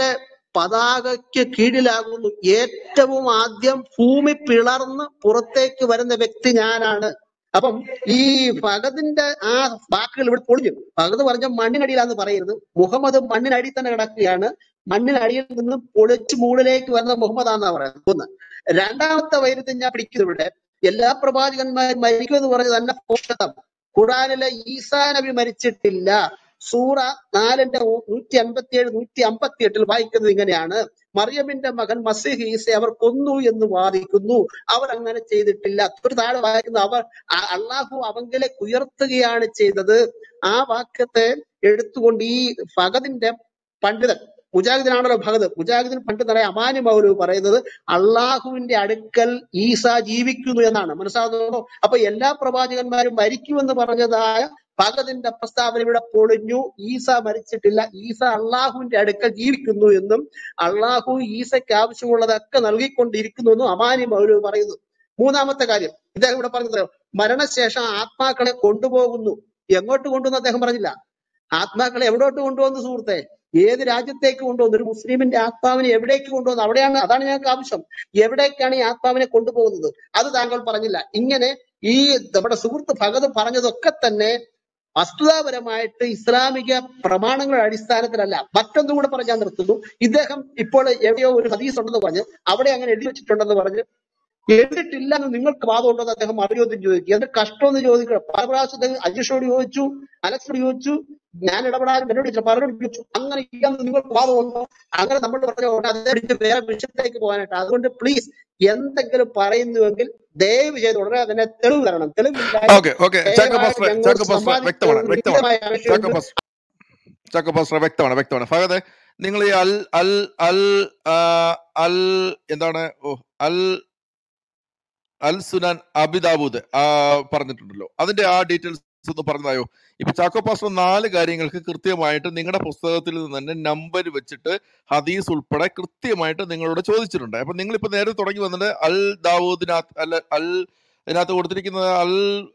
പതാകയ്ക്ക് കീഴിലാകുന്നു. ഏറ്റവും ആദ്യം ഭൂമി പിളർന്ന് പുറത്തേക്ക് വരുന്ന വ്യക്തി ഞാനാണ്. അപ്പം ഈ ഫഹദിന്റെ ആ വാക്കുകൾ ഇവിടെ പൊളിഞ്ഞു. ഫഹദ് പറഞ്ഞ മണ്ണിനടിയിലാന്ന് പറയരുത്. മുഹമ്മദ് മണ്ണിനടിയിൽ തന്നെ കിടക്കുകയാണ്. മണ്ണിനടിയിൽ നിന്ന് പൊളിച്ച് മുകളിലേക്ക് വരുന്ന മുഹമ്മദ് ആണെന്നാ പറയുന്നത്. ഒന്ന്. രണ്ടാമത്തെ വൈരുദ്ധ്യം ഞാൻ പിടിക്കുന്നത് ഇവിടെ എല്ലാ പ്രവാചകന്മാരും മരിക്കുമെന്ന് പറഞ്ഞത് തന്നെ പോഷകം. ഖുറാനിലെ ഈസാ നബി മരിച്ചിട്ടില്ല. സൂറ നാലിന്റെ നൂറ്റി അൻപത്തി ഏഴ് നൂറ്റി അമ്പത്തി എട്ടിൽ വായിക്കുന്നത് ഇങ്ങനെയാണ്: മറിയമിന്റെ മകൻ മസീഹ് ഈസയെ അവർ കൊന്നു എന്ന് വാദിക്കുന്നു, അവർ അങ്ങനെ ചെയ്തിട്ടില്ല. ഒരു താഴെ വായിക്കുന്നു, അവർ അള്ളാഹു അവങ്കിലേക്ക് ഉയർത്തുകയാണ് ചെയ്തത്. ആ വാക്യത്തെ എടുത്തുകൊണ്ട് ഈ ഫഹദിന്റെ പണ്ഡിതൻ, മുജാഹിദിനാണല്ലോ ഭഗത്, മുജാഹിദിൻ പണ്ഡിതനായ അമാനി മൗലവി പറയുന്നത് അള്ളാഹുവിന്റെ അടുക്കൽ ഈസ ജീവിക്കുന്നു എന്നാണ്. മനസ്സിലാകുന്നുണ്ടോ? അപ്പൊ എല്ലാ പ്രവാചകന്മാരും മരിക്കുമെന്ന് പറഞ്ഞതായ ഭഗതിന്റെ പ്രസ്താവന ഇവിടെ പൊളിഞ്ഞു. ഈസ മരിച്ചിട്ടില്ല, ഈസ അള്ളാഹുവിന്റെ അടുക്കൽ ജീവിക്കുന്നു എന്നും അള്ളാഹു ഈസയ്ക്ക് ആവശ്യമുള്ളതൊക്കെ നൽകിക്കൊണ്ടിരിക്കുന്നു എന്നും അമാനി മൗലവി പറയുന്നു. മൂന്നാമത്തെ കാര്യം ഇദ്ദേഹം ഇവിടെ പറഞ്ഞത് മരണശേഷം ആത്മാക്കളെ കൊണ്ടുപോകുന്നു. എങ്ങോട്ട് കൊണ്ടുവന്ന് അദ്ദേഹം പറഞ്ഞില്ല. ആത്മാക്കളെ എവിടോട്ട് കൊണ്ടുവന്നു സുഹൃത്തെ? ഏത് രാജ്യത്തേക്ക് കൊണ്ടുവന്നു? ഒരു മുസ്ലിമിന്റെ ആത്മാവിനെ എവിടേക്ക് കൊണ്ടുവന്നു? അവിടെയാണ്, അതാണ് ഞങ്ങൾക്ക് ആവശ്യം. എവിടേക്കാണ് ഈ ആത്മാവിനെ കൊണ്ടുപോകുന്നത്? അത് താങ്കൾ പറഞ്ഞില്ല. ഇങ്ങനെ ഈ നമ്മുടെ സുഹൃത്ത് ഭഗത് പറഞ്ഞതൊക്കെ തന്നെ വസ്തുതാപരമായിട്ട് ഇസ്ലാമിക പ്രമാണങ്ങളുടെ അടിസ്ഥാനത്തിലല്ല. മറ്റൊന്നും കൂടെ പറഞ്ഞ് ഞാൻ നിർത്തുന്നു. ഇദ്ദേഹം ഇപ്പോൾ എവിടെയോ ഒരു ഹദീസ് ഉണ്ടെന്ന് പറഞ്ഞ് അവിടെ അങ്ങനെ എഴുതി വെച്ചിട്ടുണ്ടെന്ന് പറഞ്ഞ് എഴുതിട്ടില്ല എന്ന് നിങ്ങൾക്ക് വാദമുണ്ടോ എന്ന് അദ്ദേഹം മറുചോദ്യം ചോദിക്കുക. എന്നിട്ട് കഷ്ടമെന്ന് ചോദിക്കണം. പല പ്രാവശ്യം അജീഷോട് ചോദിച്ചു, അലക്സോട് ചോദിച്ചു, ഞാൻ ഇടപെടാനും എന്നോട് ചോദിച്ചു, പലരോട് ചോദിച്ചു. അങ്ങനെ ഇല്ലെന്ന് നിങ്ങൾക്ക് വാദമുണ്ടോ? അങ്ങനെ നമ്മൾ പറഞ്ഞ അതേ വേറെ വിഷയത്തിലേക്ക് പോകാനായിട്ട്. അതുകൊണ്ട് പ്ലീസ് എന്തെങ്കിലും പറയുന്നുവെങ്കിൽ ദയവ് ചെയ്ത് ഉടനെ തന്നെ തെളിവ് തരണം. തെളിവില്ലാതെ
വ്യക്തമാണ് വ്യക്തമാണ് ഫഹദ്, നിങ്ങൾ ഈ അൽ അൽ അൽ അൽ എന്താണ് ഓ അൽ അൽ സുനാൻ അബിദാബൂദ് പറഞ്ഞിട്ടുണ്ടല്ലോ, അതിന്റെ ആ ഡീറ്റെയിൽസ് ഒന്ന് പറഞ്ഞതായോ? ഇപ്പൊ ചാക്കോ പാസ്റ്റർ നാല് കാര്യങ്ങൾക്ക് കൃത്യമായിട്ട് നിങ്ങളുടെ പുസ്തകത്തിൽ നിന്ന് തന്നെ നമ്പർ വെച്ചിട്ട് ഹദീസ് ഉൾപ്പെടെ കൃത്യമായിട്ട് നിങ്ങളോട് ചോദിച്ചിട്ടുണ്ട്. അപ്പൊ നിങ്ങൾ ഇപ്പൊ നേരെ തുടങ്ങി വന്നിട്ട് അൽ ദാവൂദിനകത്ത് അല്ല അൽ ഇതിനകത്ത് കൊടുത്തിരിക്കുന്നത് അൽ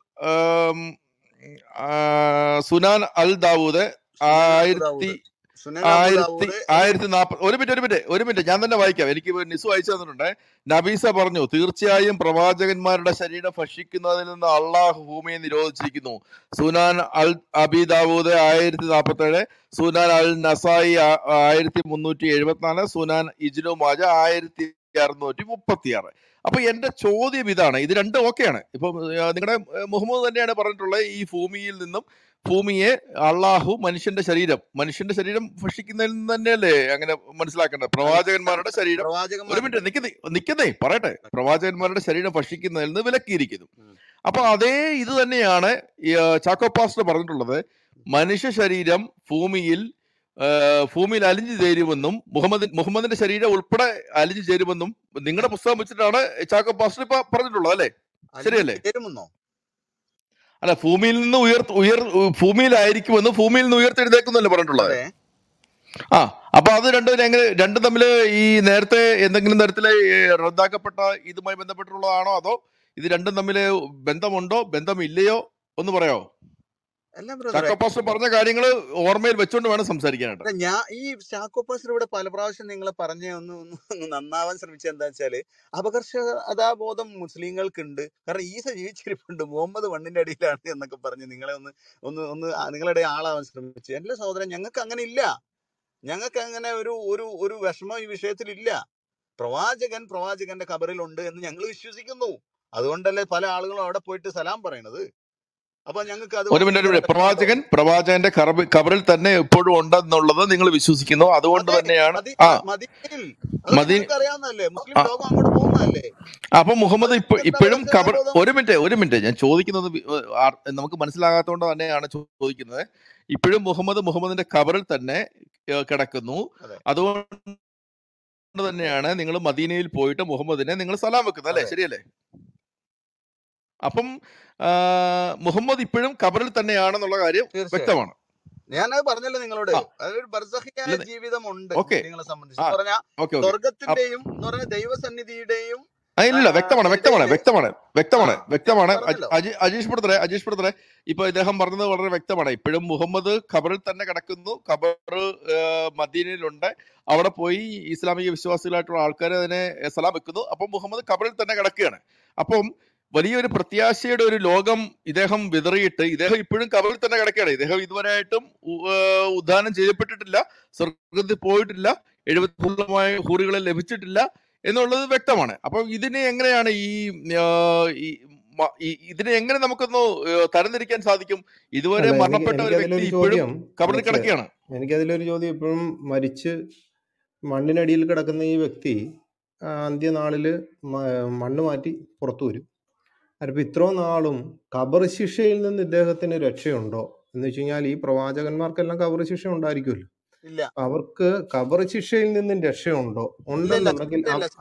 സുനാൻ അൽ ദാവൂദ് ആയിരത്തി ആയിരത്തി ആയിരത്തി നാപ്പത് ഒരു മിനിറ്റ് ഒരു മിനിറ്റ് ഒരു മിനിറ്റ് ഞാൻ തന്നെ വായിക്കാം. എനിക്ക് നിസു അയച്ചു തന്നിട്ടുണ്ട്. നബീസ പറഞ്ഞു, തീർച്ചയായും പ്രവാചകന്മാരുടെ ശരീരം ഭക്ഷിക്കുന്നതിൽ നിന്ന് അള്ളാഹു ഭൂമിയെ നിരോധിച്ചിരിക്കുന്നു. സുനാൻ അൽ അബി ദാവൂദ് ആയിരത്തി നാപ്പത്തി ഏഴ്, സുനാൻ അൽ നസായി ആയിരത്തി മുന്നൂറ്റി എഴുപത്തിനാല്, സുനാൻ ഇജ്നു മാജ ആയിരത്തി അറുന്നൂറ്റി മുപ്പത്തി ആറ്. അപ്പൊ എന്റെ ചോദ്യം ഇതാണ്, ഇത് രണ്ടും ഓക്കെയാണ്. ഇപ്പൊ നിങ്ങളുടെ മുഹമ്മദ് തന്നെയാണ് പറഞ്ഞിട്ടുള്ളത്, ഈ ഭൂമിയിൽ നിന്നും ഭൂമിയെ അള്ളാഹു മനുഷ്യന്റെ ശരീരം മനുഷ്യന്റെ ശരീരം ഭക്ഷിക്കുന്നതിൽ നിന്ന് തന്നെയല്ലേ അങ്ങനെ മനസ്സിലാക്കേണ്ടത്? പ്രവാചകന്മാരുടെ ശരീരം ഒരു മിനിറ്റ് നിക്കുന്നേ നിക്കുന്നേ പറയട്ടെ പ്രവാചകന്മാരുടെ ശരീരം ഭക്ഷിക്കുന്നതിൽ നിന്ന് വിലക്കിയിരിക്കുന്നു. അപ്പൊ അതേ ഇത് തന്നെയാണ് ചാക്കോ പാസ്റ്റർ പറഞ്ഞിട്ടുള്ളത്. മനുഷ്യ ശരീരം ഭൂമിയിൽ ഭൂമിയിൽ അലിഞ്ഞു ചേരുമെന്നും മുഹമ്മദ് മുഹമ്മദിന്റെ ശരീരം ഉൾപ്പെടെ അലിഞ്ഞു ചേരുമെന്നും നിങ്ങളുടെ പുസ്തകം വെച്ചിട്ടാണ് ചാക്കോ പാസ്റ്റർ ഇപ്പൊ പറഞ്ഞിട്ടുള്ളത്, അല്ലേ? ശരിയല്ലേ? അല്ല, ഭൂമിയിൽ നിന്ന് ഉയർ ഉയർ ഭൂമിയിലായിരിക്കുമെന്ന് ഭൂമിയിൽ നിന്ന് ഉയർത്തെഴുന്നേക്കുന്നല്ലേ പറഞ്ഞിട്ടുള്ളത്? ആ അപ്പൊ അത് രണ്ടും എങ്ങനെ രണ്ടും തമ്മിൽ ഈ നേരത്തെ എന്തെങ്കിലും തരത്തില് റദ്ദാക്കപ്പെട്ട ഇതുമായി ബന്ധപ്പെട്ടുള്ളതാണോ, അതോ ഇത് രണ്ടും തമ്മിൽ ബന്ധമുണ്ടോ ബന്ധമില്ലയോ ഒന്ന് പറയാമോ? ചാക്കോ പാസ്റ്റർ പറഞ്ഞ കാര്യങ്ങൾ ഓർമ്മയിൽ വെച്ചോണ്ട് വേണം സംസാരിക്കാനായിട്ട്.
ഞാൻ ഈ ചാക്കോ പാസ്റ്റർ ഇവിടെ പല പ്രാവശ്യം നിങ്ങൾ പറഞ്ഞ ഒന്ന് ഒന്ന് നന്നാവാൻ ശ്രമിച്ചത് എന്താ വെച്ചാല് അപകർഷതാബോധം മുസ്ലിങ്ങൾക്കുണ്ട്. കാരണം ഈസ ജീവിച്ചിരിപ്പുണ്ട്, മുഹമ്മദ് മണ്ണിന്റെ അടിയിലാണ് എന്നൊക്കെ പറഞ്ഞ് നിങ്ങളെ ഒന്ന് ഒന്ന് ഒന്ന് നിങ്ങളുടെ ആളാവാൻ ശ്രമിച്ചു. എന്റെ സഹോദരൻ, ഞങ്ങൾക്ക് അങ്ങനെ ഇല്ല. ഞങ്ങൾക്ക് അങ്ങനെ ഒരു ഒരു ഒരു വിഷമം ഈ വിഷയത്തിലില്ല. പ്രവാചകൻ പ്രവാചകന്റെ ഖബറിലുണ്ട് എന്ന് ഞങ്ങൾ വിശ്വസിക്കുന്നു. അതുകൊണ്ടല്ലേ പല ആളുകളും അവിടെ പോയിട്ട് സലാം പറയണത്. അപ്പൊ ഞങ്ങൾക്ക് അത്
ഒരു മിനിറ്റ് പ്രവാചകൻ പ്രവാചകന്റെ ഖബറിൽ തന്നെ എപ്പോഴും ഉണ്ടെന്നുള്ളത് നിങ്ങൾ വിശ്വസിക്കുന്നു. അതുകൊണ്ട് തന്നെയാണ്
അറിയാവുന്നല്ലേ, മുസ്ലിം ലോകം അങ്ങോട്ട് പോകുന്നതല്ലേ.
അപ്പൊ മുഹമ്മദ് ഇപ്പൊ ഇപ്പോഴും ഖബർ ഒരു മിനിറ്റ് ഒരു മിനിറ്റ് ഞാൻ ചോദിക്കുന്നത് നമുക്ക് മനസ്സിലാകാത്തതുകൊണ്ട് തന്നെയാണ് ചോദിക്കുന്നത്. ഇപ്പോഴും മുഹമ്മദ് മുഹമ്മദിന്റെ ഖബറിൽ തന്നെ കിടക്കുന്നു. അതുകൊണ്ട് തന്നെയാണ് നിങ്ങൾ മദീനയിൽ പോയിട്ട് മുഹമ്മദിനെ നിങ്ങൾ സലാം വെക്കുന്നത്, അല്ലേ? ശരിയല്ലേ? അപ്പം മുഹമ്മദ് ഇപ്പോഴും ഖബറിൽ തന്നെയാണെന്നുള്ള കാര്യം വ്യക്തമാണ്.
ഞാനത് പറഞ്ഞല്ലോ നിങ്ങളോട്. അതൊരു ബർസഖിയായ ജീവിതമുണ്ട് നിങ്ങളെ സംബന്ധിച്ച് പറഞ്ഞാൽ. സ്വർഗത്തിന്റെയും എന്ന് പറഞ്ഞ ദൈവസന്നിധിയുടെയും
ആ ഇല്ല വ്യക്തമാണ് വ്യക്തമാണ് വ്യക്തമാണ് വ്യക്തമാണ് വ്യക്തമാണ്
പറഞ്ഞല്ലോ.
അജീഷ് ബ്രദറെ അജീഷ് ബ്രദറെ ഇപ്പൊ ഇദ്ദേഹം പറഞ്ഞത് വളരെ വ്യക്തമാണ്. ഇപ്പോഴും മുഹമ്മദ് ഖബറിൽ തന്നെ കിടക്കുന്നു. ഖബർ മദീനയിലുണ്ട്. അവിടെ പോയി ഇസ്ലാമിക വിശ്വാസികളായിട്ടുള്ള ആൾക്കാർ അതിനെ സലാം വെക്കുന്നു. അപ്പം മുഹമ്മദ് ഖബറിൽ തന്നെ കിടക്കുകയാണ്. അപ്പം വലിയൊരു പ്രത്യാശയുടെ ഒരു ലോകം ഇദ്ദേഹം വിതറിയിട്ട് ഇദ്ദേഹം ഇപ്പോഴും ഖബറിൽ തന്നെ കിടക്കുകയാണ്. ഇദ്ദേഹം ഇതുവരെയായിട്ടും ഉദ്ധാനം ചെയ്യപ്പെട്ടിട്ടില്ല, സ്വർഗത്തിൽ പോയിട്ടില്ല, എഴുപത്തി പൂർണ്ണമായ ഹൂറികളെ ലഭിച്ചിട്ടില്ല എന്നുള്ളത് വ്യക്തമാണ്. അപ്പൊ ഇതിനെ എങ്ങനെയാണ് ഈ ഇതിനെ എങ്ങനെ നമുക്കൊന്ന് തരംതിരിക്കാൻ സാധിക്കും? ഇതുവരെ മരണപ്പെട്ട ഒരു വ്യക്തി ഇപ്പോഴും ഖബറിൽ കിടക്കുകയാണ്.
എനിക്കതിലൊരു ചോദ്യം, ഇപ്പോഴും മരിച്ച് മണ്ണിനടിയിൽ കിടക്കുന്ന ഈ വ്യക്തി അന്ത്യനാളില് മണ്ണ് മാറ്റി പുറത്തു വരും. അപ്പൊ ഇത്രയും നാളും ഖബർ ശിക്ഷയിൽ നിന്ന് ഇദ്ദേഹത്തിന് രക്ഷയുണ്ടോ എന്ന് വെച്ച് കഴിഞ്ഞാൽ ഈ പ്രവാചകന്മാർക്കെല്ലാം ഖബർ ശിക്ഷ ഉണ്ടായിരിക്കുമല്ലോ. അവർക്ക് ഖബർ ശിക്ഷയിൽ നിന്നും രക്ഷയുണ്ടോ? ഉണ്ടെന്നുണ്ടെങ്കിൽ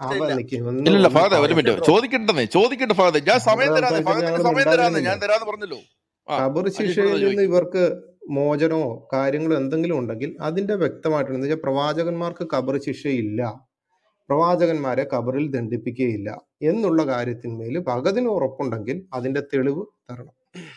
ഖബർ ശിക്ഷയിൽ നിന്ന് ഇവർക്ക് മോചനമോ കാര്യങ്ങളോ എന്തെങ്കിലും ഉണ്ടെങ്കിൽ അതിന്റെ വ്യക്തമായിട്ടുണ്ട്. എന്ന് വെച്ചാൽ പ്രവാചകന്മാർക്ക് ഖബർ ശിക്ഷയില്ല, പ്രവാചകന്മാരെ ഖബറിൽ ദണ്ഡിപ്പിക്കുകയില്ല എന്നുള്ള കാര്യത്തിന്മേൽ ഭഗതിന് ഉറപ്പുണ്ടെങ്കിൽ അതിന്റെ തെളിവ് തരണം.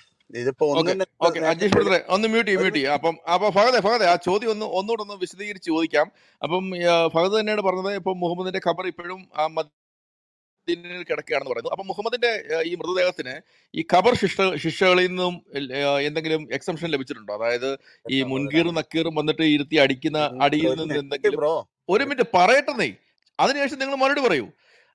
അജീഷ് ബ്രദറെ ഒന്ന് മ്യൂട്ട് ചെയ്യും മ്യൂട്ട് ചെയ്യും അപ്പം അപ്പൊ ഫഹദെ ഫഹദെ ആ ചോദ്യം ഒന്ന് ഒന്നുകൂടെ ഒന്ന് വിശദീകരിച്ച് ചോദിക്കാം. അപ്പം ഫഹദ് തന്നെയാണ് പറഞ്ഞത് ഇപ്പൊ മുഹമ്മദിന്റെ ഖബർ ഇപ്പോഴും ആ മദീനയിൽ കിടക്കുകയാണെന്ന് പറയുന്നു. അപ്പൊ മുഹമ്മദിന്റെ ഈ മൃതദേഹത്തിന് ഈ ഖബർ ശിക്ഷ ശിക്ഷകളിൽ നിന്നും എന്തെങ്കിലും എക്സംഷൻ ലഭിച്ചിട്ടുണ്ടോ? അതായത് ഈ മുൻകീറും നക്കീറും വന്നിട്ട് ഇരുത്തി അടിക്കുന്ന അടിയിൽ നിന്ന് എന്തെങ്കിലും ഒരു മിനിറ്റ് പറയട്ടെന്നേ, അതിനുശേഷം നിങ്ങൾ മറുപടി പറയൂ.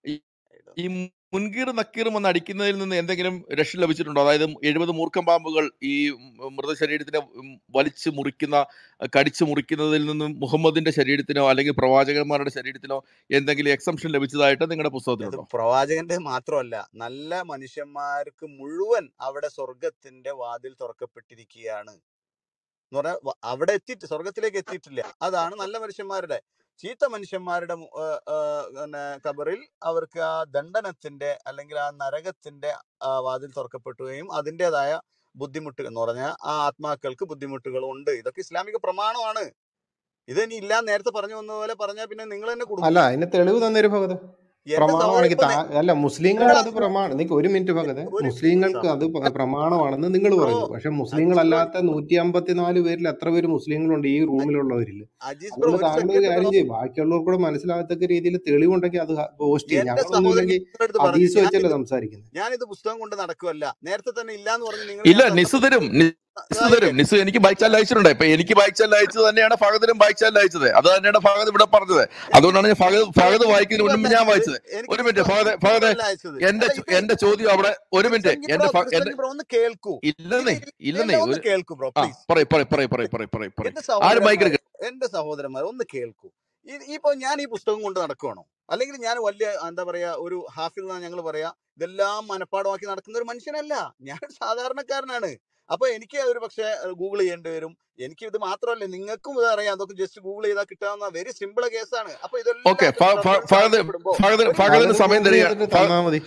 ഈ മുൻകീറും നക്കീറും വന്ന് അടിക്കുന്നതിൽ നിന്ന് എന്തെങ്കിലും രക്ഷ ലഭിച്ചിട്ടുണ്ടോ? അതായത് എഴുപത് മൂർഖം പാമ്പുകൾ ഈ മൃതശരീരത്തിനെ വലിച്ചു മുറിക്കുന്ന കടിച്ചു മുറിക്കുന്നതിൽ നിന്നും മുഹമ്മദിന്റെ ശരീരത്തിനോ അല്ലെങ്കിൽ പ്രവാചകന്മാരുടെ ശരീരത്തിനോ എന്തെങ്കിലും എക്സംഷൻ ലഭിച്ചതായിട്ട് നിങ്ങളുടെ പുസ്തകത്തിലുണ്ടോ?
പ്രവാചകന്റെ മാത്രമല്ല, നല്ല മനുഷ്യന്മാർക്ക് മുഴുവൻ അവിടെ സ്വർഗത്തിന്റെ വാതിൽ തുറക്കപ്പെട്ടിരിക്കുകയാണ് എന്ന് പറഞ്ഞാൽ അവിടെ എത്തിയിട്ട് സ്വർഗത്തിലേക്ക് എത്തിയിട്ടില്ല. അതാണ് നല്ല മനുഷ്യന്മാരുടെ. ചീത്ത മനുഷ്യന്മാരുടെ പിന്നെ ഖബറിൽ അവർക്ക് ആ ദണ്ഡനത്തിന്റെ അല്ലെങ്കിൽ ആ നരകത്തിന്റെ വാതിൽ തുറക്കപ്പെട്ടുകയും അതിൻ്റെതായ ബുദ്ധിമുട്ടുകൾ എന്ന് പറഞ്ഞാൽ ആ ആത്മാക്കൾക്ക് ബുദ്ധിമുട്ടുകൾ ഉണ്ട്. ഇതൊക്കെ ഇസ്ലാമിക പ്രമാണമാണ്. ഇത് ഇനി ഇല്ല നേരത്തെ പറഞ്ഞു വന്ന പോലെ പറഞ്ഞാൽ പിന്നെ നിങ്ങൾ തന്നെ കൊടുക്കും.
അല്ല, അതിന് തെളിവ് തന്നൊരു ഭഗത് പ്രമാണമാണെങ്കിൽ അല്ല മുസ്ലിങ്ങൾക്ക് അത് പ്രമാണം. നിങ്ങൾക്ക് ഒരു മിനിറ്റ് ഭഗത്, മുസ്ലിങ്ങൾക്ക് അത് പ്രമാണമാണെന്ന് നിങ്ങൾ പറയുന്നു. പക്ഷെ മുസ്ലിങ്ങളല്ലാത്ത നൂറ്റി അമ്പത്തിനാല് പേരിൽ എത്ര പേര് മുസ്ലിങ്ങളുണ്ട് ഈ റൂമിലുള്ളവരിൽ? അതുകൊണ്ട് താങ്കൾ ഒരു കാര്യം ചെയ്യും, ബാക്കിയുള്ളവർക്ക് കൂടെ മനസ്സിലാകത്തക്ക രീതിയിൽ തെളിവുണ്ടെങ്കിൽ അത് പോസ്റ്റ് ചെയ്യും. ഞങ്ങളൊന്നുമില്ലെങ്കിൽ ഹദീസ് വെച്ചല്ലേ സംസാരിക്കുന്നത്.
ഞാനിത് പുസ്തകം കൊണ്ട് നടക്കുമല്ല, നേരത്തെ തന്നെ ഇല്ലാന്ന് പറഞ്ഞു.
ഇല്ല നിസ് തരും നിസ് തരും നിസ് എനിക്ക് ബൈക്ക് ചാനൽ അയച്ചിട്ടുണ്ട്. ഇപ്പൊ എനിക്ക് ബൈക്ക് ചാനൽ അയച്ചത് തന്നെയാണ് ഫഹദിനും ബൈക്ക് ചാനൽ അയച്ചത്. അത് തന്നെയാണ് ഫഹദ് ഇവിടെ പറഞ്ഞത്. അതുകൊണ്ടാണ് ഞാൻ ഫഹദ് ഫഹദ് വായിക്കുന്നതിന് മുൻപ് ഞാൻ വായിച്ചത്. ഒരു മിനിറ്റ് ഫഹദ് ഫഹദ് എന്റെ എന്റെ ചോദ്യം അവിടെ ഒരു മിനിറ്റ് എന്റെ
കേൾക്കൂ.
ഇല്ലെന്നേ ഇല്ലെന്നേ
കേൾക്കൂ ബ്രോ,
പറയ് പറയ് പറയ് പറയ് പറയ് പറയ് പറയ് ആര് ബൈക്കിൽ
എന്റെ സഹോദരന്മാർ ഒന്ന് കേൾക്കൂ. ഇപ്പൊ ഞാൻ ഈ പുസ്തകം കൊണ്ട് നടക്കുവാണോ അല്ലെങ്കിൽ ഞാൻ വലിയ എന്താ പറയാ ഒരു ഹാഫിൽ എന്നാ ഞങ്ങൾ പറയാ ഇതെല്ലാം മനപ്പാടമാക്കി നടക്കുന്ന ഒരു മനുഷ്യനല്ല. ഞാൻ സാധാരണക്കാരനാണ്. അപ്പൊ എനിക്ക് ഒരു പക്ഷെ ഗൂഗിൾ ചെയ്യേണ്ടി വരും. എനിക്ക് ഇത് മാത്രമല്ല, നിങ്ങൾക്കും ഇത് അറിയാം. അതൊക്കെ ജസ്റ്റ് ഗൂഗിൾ ചെയ്താൽ കിട്ടാവുന്ന വെരി സിമ്പിൾ കേസാണ്. അപ്പൊ
ഇതെല്ലാം സമയം തരിക.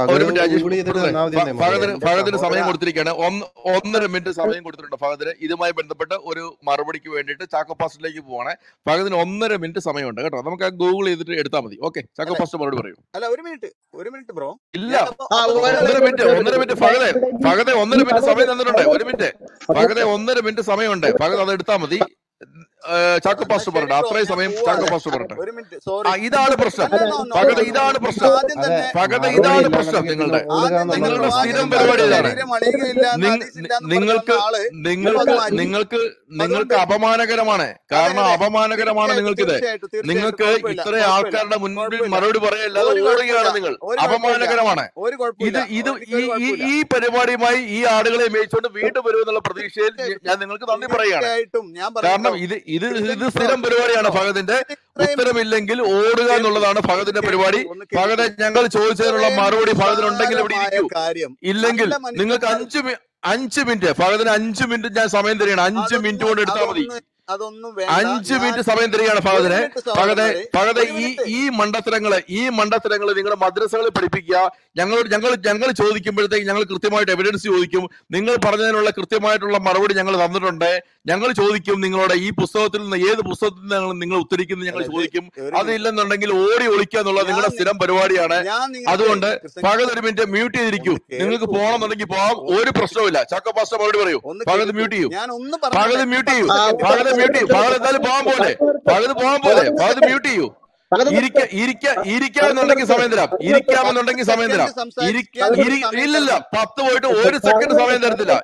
ഫഹദിന് സമയം കൊടുത്തിരിക്കുകയാണ്. ഒന്നര മിനിറ്റ് സമയം കൊടുത്തിട്ടുണ്ട് ഫഹദിന്. ഇതുമായി ബന്ധപ്പെട്ട് ഒരു മറുപടിക്ക് വേണ്ടിയിട്ട് ചാക്കോ പാസ്റ്ററിലേക്ക് പോവാണ്. ഫഹദിന് ഒന്നര മിനിറ്റ് സമയമുണ്ട് കേട്ടോ. നമുക്ക് ഗൂഗിൾ ചെയ്തിട്ട് എടുത്താൽ മതി. ഓക്കെ, ചാക്കോ പാസ്റ്റർ മറുപടി പറയൂ.
അല്ല ഒരു മിനിറ്റ് ഒരു മിനിറ്റ് ബ്രോ.
ഇല്ല ഒന്നര മിനിറ്റ് ഒന്നര മിനിറ്റ് ഫഹദെ ഫഹദെ ഒന്നര മിനിറ്റ് സമയം തന്നിട്ടുണ്ട്. ഒരു മിനിറ്റ് ഫഹദെ ഒന്നര മിനിറ്റ് സമയമുണ്ട്. ഫഹദ് അത് എടുത്താൽ മതി. ചാക്കോ പാസ്റ്റർ പറയട്ടെ, അത്രയും സമയം ചാക്കോ പാസ്റ്റർ പറയട്ടെ. ഇതാണ് പ്രശ്നം പകത, ഇതാണ് പ്രശ്നം പകത, ഇതാണ് പ്രശ്നം. നിങ്ങളുടെ നിങ്ങളുടെ സ്ഥിരം പരിപാടി ഇതാണ്. നിങ്ങൾക്ക് നിങ്ങൾക്ക് നിങ്ങൾക്ക് നിങ്ങൾക്ക് അപമാനകരമാണ്. കാരണം അപമാനകരമാണ് നിങ്ങൾക്കിത്. നിങ്ങൾക്ക് ഇത്ര ആൾക്കാരുടെ മുൻപിൽ മറുപടി പറയല്ലാതെ ഓടുകയാണ് നിങ്ങൾ. അപമാനകരമാണ് ഇത്. ഇത് ഈ പരിപാടിയുമായി ഈ ആടുകളെ മേയിച്ചുകൊണ്ട് വീണ്ടും വരുമെന്നുള്ള പ്രതീക്ഷയിൽ ഞാൻ നിങ്ങൾക്ക് നന്ദി പറയുകയാണ്. കാരണം ഇത് ഇത് ഇത് സ്ഥിരം പരിപാടിയാണ് ഫഹദിന്റെ. ഉത്തരമില്ലെങ്കിൽ ഓടുക എന്നുള്ളതാണ് ഫഹദിന്റെ പരിപാടി. ഫഹദെ ഞങ്ങൾ ചോദിച്ചതിനുള്ള മറുപടി ഫഹദിനുണ്ടെങ്കിൽ ഇവിടെ ഇരിക്കൂ. ഇല്ലെങ്കിൽ നിങ്ങൾക്ക് അഞ്ചു അഞ്ചു മിനിറ്റ് ഫഹദിന് അഞ്ചു മിനിറ്റ് ഞാൻ സമയം തരികയാണ്. അഞ്ചു മിനിറ്റ് കൊണ്ട് എടുത്താൽ മതി. അഞ്ചു മിനിറ്റ് സമയം തരികയാണ് ഫഹദിന്. ഫഹദെ ഫഹദെ ഈ ഈ മണ്ടത്തരങ്ങള് ഈ മണ്ടത്തരങ്ങള് നിങ്ങളുടെ മദ്രസകളിൽ പഠിപ്പിക്കുക. ഞങ്ങൾ ഞങ്ങൾ ഞങ്ങൾ ചോദിക്കുമ്പോഴത്തേക്ക് ഞങ്ങൾ കൃത്യമായിട്ട് എവിഡൻസ് ചോദിക്കും. നിങ്ങൾ പറഞ്ഞതിനുള്ള കൃത്യമായിട്ടുള്ള മറുപടി ഞങ്ങൾ തന്നിട്ടുണ്ട്. ഞങ്ങൾ ചോദിക്കും നിങ്ങളോട് ഈ പുസ്തകത്തിൽ നിന്ന് ഏത് പുസ്തകത്തിൽ നിന്ന് നിങ്ങൾ ഉത്തരിക്കുന്നത് ഞങ്ങൾ ചോദിക്കും. അതില്ലെന്നുണ്ടെങ്കിൽ ഓടി ഒളിക്കുക എന്നുള്ളത് നിങ്ങളുടെ സ്ഥിരം പരിപാടിയാണ്. അതുകൊണ്ട് ഫഹദ് ഒരു മിനിറ്റ് മ്യൂട്ട് ചെയ്തിരിക്കൂ. നിങ്ങൾക്ക് പോകണമെന്നുണ്ടെങ്കിൽ പോകാം, ഒരു പ്രശ്നവുമില്ല. ചാക്കോ പാസ്റ്റർ മറുപടി പറയൂ. ഫഹദ് മ്യൂട്ട് ചെയ്യൂ, ഫഹദ് മ്യൂട്ട് ചെയ്യൂ, ഫഹദ് മ്യൂട്ട് ചെയ്യൂ. ഫഹദ് എന്തായാലും പോകാൻ പോലെ, ഫഹദ് പോകാൻ പോലെ, ഫഹദ് മ്യൂട്ട് ചെയ്യൂ. ഇരിക്ക ഇരിക്ക ഇരിക്കാമെന്നുണ്ടെങ്കിൽ സമയം തരാം, ഇരിക്കാമെന്നുണ്ടെങ്കിൽ സമയം തരാം. ഇല്ലില്ല, പത്ത് പോയിട്ട് ഒരു സെക്കൻഡ് സമയം തരത്തില്ല.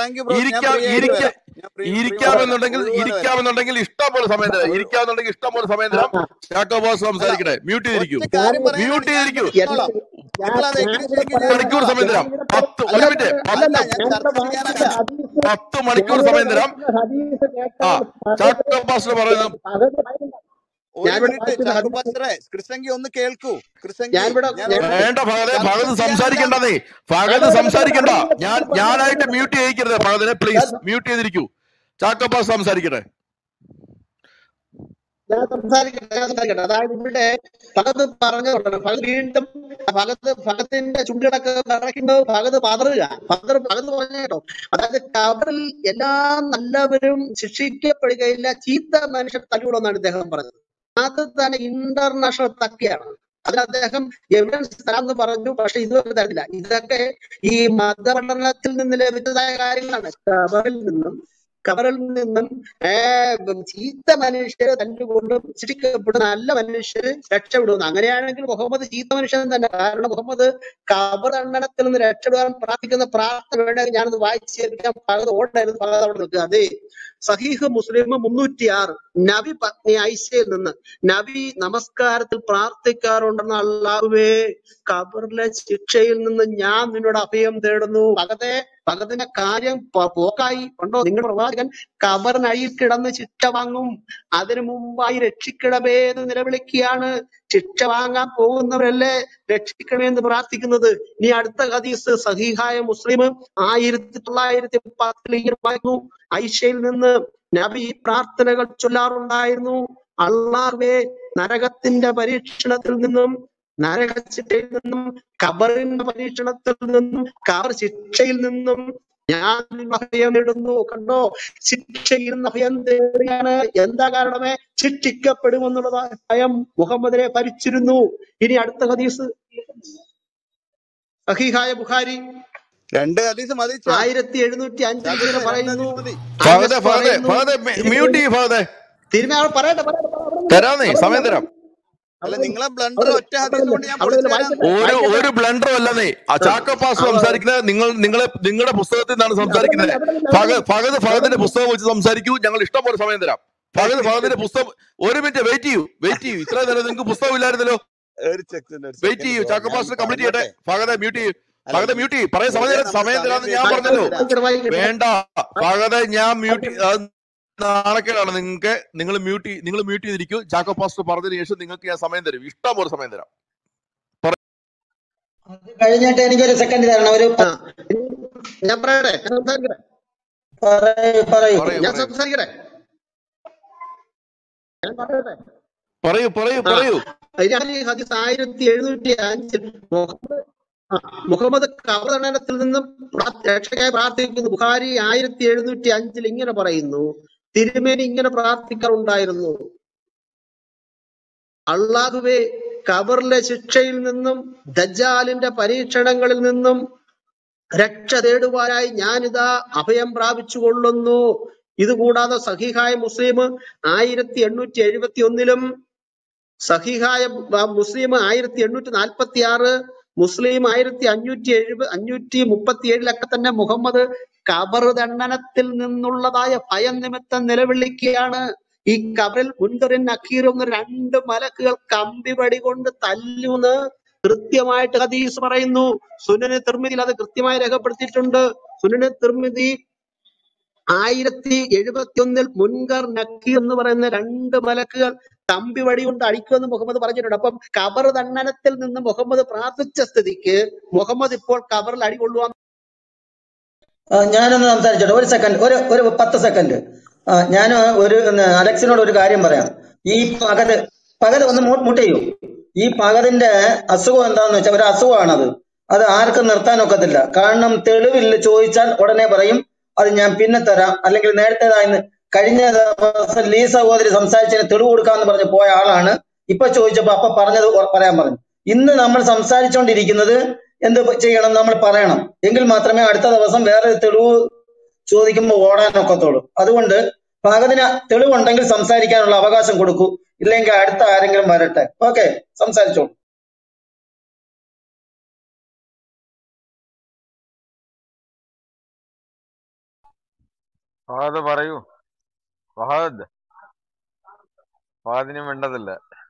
ഇരിക്കാമെന്നുണ്ടെങ്കിൽ ഇരിക്കാമെന്നുണ്ടെങ്കിൽ ഇഷ്ടം പോലെ സമയം തരാം, ഇരിക്കാമെന്നുണ്ടെങ്കിൽ ഇഷ്ടം പോലെ സമയം തരാം. ചാക്കോ ബോസ് സംസാരിക്കട്ടെ. മ്യൂട്ട് ചെയ്തിരിക്കൂ, മ്യൂട്ട് ചെയ്തിരിക്കൂ. മണിക്കൂർ സമയം തരാം. പത്ത് ഒരു മിനിറ്റ് പത്ത് മണിക്കൂർ സമയം തരാം. ആ ചാക്കോ ബോസ് പറയുന്നത്
ഒന്ന് കേൾക്കൂ.
വേണ്ട ഫഹദെ, ഫഹദ് സംസാരിക്കണ്ടേ, ഫഹദ് സംസാരിക്കണ്ട. ഞാൻ ഞാനായിട്ട് മ്യൂട്ട് ചെയ്യിക്കരുത് ഫഹദിനെ, പ്ലീസ് മ്യൂട്ട് ചെയ്തിരിക്കൂ. ചാക്കോ പാസ് സംസാരിക്കട്ടെ.
ഞാൻ സംസാരിക്കട്ടെ ഞാൻ സംസാരിക്കട്ടെ അതായത് ഇവിടെ ഫഹദ് പറഞ്ഞുകൊണ്ടാണ് ഫഹദ് വീണ്ടും ഫഹദ് ഫഹദിന്റെ ചുണ്ടിടക്ക് നിറയ്ക്കുമ്പോൾ ഫഹദ് പതറുക. ഫഹദ് ഫഹദ് പറഞ്ഞ കേട്ടോ, അതായത് കബറിൽ എല്ലാ നല്ലവരും ശിക്ഷിക്കപ്പെടുകയില്ല, ചീത്ത മനുഷ്യർ തല്ലുകൊള്ളുമെന്നാണ് ഇദ്ദേഹം പറഞ്ഞത്. അത് തന്നെ ഇന്റർനാഷണൽ തക്കെയാണ്. അതിന് അദ്ദേഹം എവിഡൻസ് തരാമെന്ന് പറഞ്ഞു, പക്ഷെ ഇതുവരെ തരുന്നില്ല. ഇതൊക്കെ ഈ മതപഠനത്തിൽ നിന്ന് ലഭിച്ചതായ കാര്യങ്ങളാണ്. കബറിൽ നിന്നും കബറിൽ നിന്നും ഏർ ചീത്ത മനുഷ്യരെ തല്ലുകൊണ്ടും ശിക്ഷിക്കപ്പെടുന്ന നല്ല മനുഷ്യര് രക്ഷപ്പെടുന്നു. അങ്ങനെയാണെങ്കിൽ മുഹമ്മദ് ചീത്ത മനുഷ്യൻ തന്നെ. കാരണം മുഹമ്മദ് കബർ ദണ്ഡനത്തിൽ നിന്ന് രക്ഷപ്പെടാൻ പ്രാർത്ഥിക്കുന്ന പ്രാർത്ഥന വേണമെങ്കിൽ ഞാനത് വായിച്ചു കേൾപ്പിക്കാൻ. പകത് ഓടായിരുന്നു, പകത് അവിടെ നിൽക്കുക. അതെ, സഹീഹ് മുസ്ലിം മുന്നൂറ്റി ആറ് നബി പത്നി ഐഷയിൽ നിന്ന് നബി നമസ്കാരത്തിൽ പ്രാർത്ഥിക്കാറുണ്ടെന്ന്, അല്ലാഹുവേ ഖബറിലെ ശിക്ഷയിൽ നിന്ന് ഞാൻ നിന്നോട് അഭയം തേടുന്നു. പകതെ പകതിന്റെ കാര്യം പോക്കായി ഉണ്ടോ? നിങ്ങളുടെ പ്രവാചകൻ ഖബറിനടിയിൽ കിടന്ന് ശിക്ഷ വാങ്ങും, അതിനു മുമ്പായി രക്ഷിക്കണമേ എന്ന് നിലവിളിക്കുകയാണ്. ശിക്ഷ വാങ്ങാൻ പോകുന്നവരല്ലേ രക്ഷിക്കണമേ എന്ന് പ്രാർത്ഥിക്കുന്നത്. ഇനി അടുത്ത ഹദീസ് സഹീഹായ മുസ്ലിം ആയിരത്തി തൊള്ളായിരത്തി പത്തിൽ ഇങ്ങനെ വായിക്കുന്നു. ഐഷയിൽ നിന്ന് നബി ഈ പ്രാർത്ഥനകൾ ചൊല്ലാറുണ്ടായിരുന്നു. അല്ലാഹുവേ നരകത്തിന്റെ പരീക്ഷണത്തിൽ നിന്നും നരക ശിക്ഷയിൽ നിന്നും ഖബറിന്റെ പരീക്ഷണത്തിൽ നിന്നും ഖബർ ശിക്ഷയിൽ നിന്നും ഞാൻ അഭയം നേടുന്നു. കണ്ടോ, ശിക്ഷയിൽ നിന്ന് അഭയം തേടുകയാണ്. എന്താ കാരണമേ? ശിക്ഷിക്കപ്പെടുമെന്നുള്ള ഭയം മുഹമ്മദിനെ ഭരിച്ചിരുന്നു. ഇനി അടുത്ത ഹദീസ് സഹീഹായ ബുഖാരി
രണ്ട് ഹദീസ് മതി.
ആയിരത്തി എഴുന്നൂറ്റി അഞ്ചിൽ ഇങ്ങനെ പറയുന്നു. തിരുമയാൾ പറയട്ടെ
തരാന്നേ, സമയം തരാം.
അല്ല, നിങ്ങളെ ബ്ലണ്ടർ ഒറ്റ ഹദീസ് കൊണ്ട് ഞാൻ
ഒരു ഒരു ബ്ലണ്ടറും അല്ലെന്നേ. ചാക്കോ പാസ് സംസാരിക്കുന്നത് നിങ്ങൾ നിങ്ങളെ നിങ്ങളുടെ പുസ്തകത്തിൽ നിന്നാണ് സംസാരിക്കുന്നത്. ഫഹദ് ഫഹദ് ഫഹദിന്റെ പുസ്തകം വെച്ച് സംസാരിക്കൂ, ഞങ്ങൾ ഇഷ്ടം പോലെ സമയം തരാം. ഫഹദ് ഫഹദിന്റെ പുസ്തകം ഒരു മിനിറ്റ് വെയിറ്റ് ചെയ്യൂ, വെയിറ്റ് ചെയ്യൂ. ഇത്ര നേരം നിങ്ങൾക്ക് പുസ്തകം ഇല്ലായിരുന്നല്ലോ. വെയിറ്റ് ചെയ്യൂ, ചാക്കോ പാസ് കംപ്ലീറ്റ് ചെയ്യട്ടെ. ഫഹദെ മ്യൂട്ട് ചെയ്യൂ, ഫഹദെ മ്യൂട്ട് ചെയ്യൂ. പറയാൻ സമയം സമയം തരാന്ന് ഞാൻ പറഞ്ഞല്ലോ. വേണ്ട ഫഹദെ, ഞാൻ മ്യൂട്ട് നാണക്കേടാണ് നിങ്ങൾക്ക്. നിങ്ങൾ മ്യൂട്ട് നിങ്ങൾ മ്യൂട്ട് ചെയ്തിരിക്കും. ചാക്കോ പാസ്റ്റർ പറഞ്ഞതിന് ശേഷം നിങ്ങൾക്ക് ഞാൻ സമയം തരും, ഇഷ്ടം പോലെ സമയം തരാം.
കഴിഞ്ഞിട്ട് എനിക്കൊരു സെക്കൻഡ് തരണം. ഒരു
ഞാൻ പറയട്ടെ സംസാരിക്കട്ടെ ഞാൻ സംസാരിക്കട്ടെ ഞാൻ പറയട്ടെ
പറയൂ പറയൂ പറയൂ.
ഹദീസ് ആയിരത്തി എഴുന്നൂറ്റി അഞ്ചിൽ മുഹമ്മദ് ഖബർ ദണ്ഡനത്തിൽ നിന്നും രക്ഷയ്ക്കായി പ്രാർത്ഥിക്കുന്നു. ബുഖാരി ആയിരത്തി എഴുന്നൂറ്റി അഞ്ചിൽ ഇങ്ങനെ പറയുന്നു, തിരുമേനി ഇങ്ങനെ പ്രാർത്ഥിക്കാറുണ്ടായിരുന്നു. അല്ലാഹുവേ ഖബറിലെ ശിക്ഷയിൽ നിന്നും ദജ്ജാലിന്റെ പരീക്ഷണങ്ങളിൽ നിന്നും രക്ഷ തേടുവാനായി ഞാനിതാ അഭയം പ്രാപിച്ചു കൊള്ളുന്നു. ഇതുകൂടാതെ സഹീഹായ മുസ്ലിം ആയിരത്തി എണ്ണൂറ്റി എഴുപത്തി ഒന്നിലും സഹീഹായ മുസ്ലിം ആയിരത്തി എണ്ണൂറ്റി നാൽപ്പത്തി ആറ് മുസ്ലിം ആയിരത്തി അഞ്ഞൂറ്റി എഴുപത് അഞ്ഞൂറ്റി മുപ്പത്തി ഏഴിലൊക്കെ തന്നെ മുഹമ്മദ് ഖബർ ദണ്ഡനത്തിൽ നിന്നുള്ളതായ ഭയം നിമിത്തം നിലവിളിക്കുകയാണ്. ഈ ഖബറിൽ മുൻകറിൻ നക്കീറും രണ്ട് മലക്കുകൾ കമ്പിപടി കൊണ്ട് തല്ലുന്ന് കൃത്യമായിട്ട് ഹദീസ് പറയുന്നു. സുനന് തിർമിദിയിൽ അത് കൃത്യമായി രേഖപ്പെടുത്തിയിട്ടുണ്ട്. സുനന് തിർമിദി ആയിരത്തി എഴുപത്തി ഒന്നിൽ മുൻകർ നക്കീർ എന്ന് പറയുന്ന രണ്ട് മലക്കുകൾ കമ്പി വടി കൊണ്ട് അടിക്കുമെന്ന് മുഹമ്മദ് പറഞ്ഞിട്ടുണ്ട്. അപ്പം ഖബർ ദണ്ഡനത്തിൽ നിന്ന് മുഹമ്മദ് പ്രാർത്ഥിച്ച സ്ഥിതിക്ക് മുഹമ്മദ് ഇപ്പോൾ ഖബറിൽ അടി കൊള്ളുവാൻ.
ഞാനൊന്ന് സംസാരിച്ചോട്ടെ, ഒരു സെക്കൻഡ്, ഒരു ഒരു പത്ത് സെക്കൻഡ്. ഞാൻ ഒരു അലക്സിനോട് ഒരു കാര്യം പറയാം. ഈ പകത് പകത് ഒന്ന് മുട്ട് ചെയ്യൂ. ഈ പകതിന്റെ അസുഖം എന്താന്ന് വെച്ചാൽ ഒരു അസുഖമാണത്. അത് ആർക്കും നിർത്താൻ ഒക്കത്തില്ല. കാരണം തെളിവില്ല, ചോദിച്ചാൽ ഉടനെ പറയും അത് ഞാൻ പിന്നെ തരാം, അല്ലെങ്കിൽ നേരത്തേതായെന്ന് കഴിഞ്ഞ ദിവസം ലീ സഹോദരി സംസാരിച്ചതിന് തെളിവ് കൊടുക്കാമെന്ന് പറഞ്ഞ് പോയ ആളാണ്. ഇപ്പൊ ചോദിച്ചപ്പോ അപ്പൊ പറഞ്ഞത് പറയാൻ പറഞ്ഞു. ഇന്ന് നമ്മൾ സംസാരിച്ചുകൊണ്ടിരിക്കുന്നത് എന്ത് ചെയ്യണം നമ്മൾ പറയണം, എങ്കിൽ മാത്രമേ അടുത്ത ദിവസം വേറെ തെളിവ് ചോദിക്കുമ്പോൾ ഓടാനൊക്കത്തുള്ളൂ. അതുകൊണ്ട് ഫഹദിന് തെളിവുണ്ടെങ്കിൽ സംസാരിക്കാനുള്ള അവകാശം കൊടുക്കൂ, ഇല്ലെങ്കിൽ അടുത്ത ആരെങ്കിലും വരട്ടെ. ഓക്കെ, സംസാരിച്ചോളൂ.
ഫഹദ് പറയൂ. ഫഹദ് ഫഹദിന് വേണ്ടതില്ല.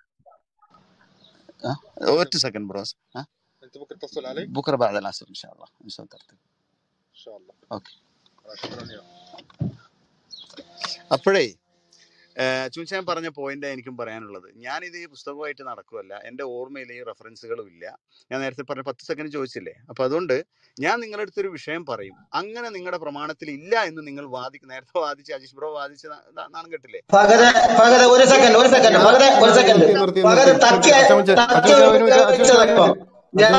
ഒറ്റ സെക്കൻഡ് ബ്രോസ്. بكره بعد العصر ان شاء الله نسوي ترتيب ان شاء الله. اوكي. അപ്പോഴേ ചുൻചാൻ പറഞ്ഞ പോയിന്റ് എനിക്കും പറയാനുള്ളത്, ഞാനിത് ഈ പുസ്തകമായിട്ട് നടക്കുകയല്ല, എൻ്റെ ഓർമ്മയിൽ ഈ റെഫറൻസുകളും ഇല്ല. ഞാൻ നേരത്തെ പറഞ്ഞ പത്ത് സെക്കൻഡ് ചോദിച്ചില്ലേ, അപ്പൊ അതുകൊണ്ട് ഞാൻ നിങ്ങളുടെ അടുത്തൊരു വിഷയം പറയും, അങ്ങനെ നിങ്ങളുടെ പ്രമാണത്തിൽ ഇല്ല എന്ന് നിങ്ങൾ വാദിക്കും. നേരത്തെ വാദിച്ച് അജീഷ് ബ്രോ വാദിച്ച് നാണം കെട്ടില്ലേ?
ഒരു സെക്കൻഡ് ഒരു സെക്കൻഡ് ഒരു സെക്കൻഡ് ഞാൻ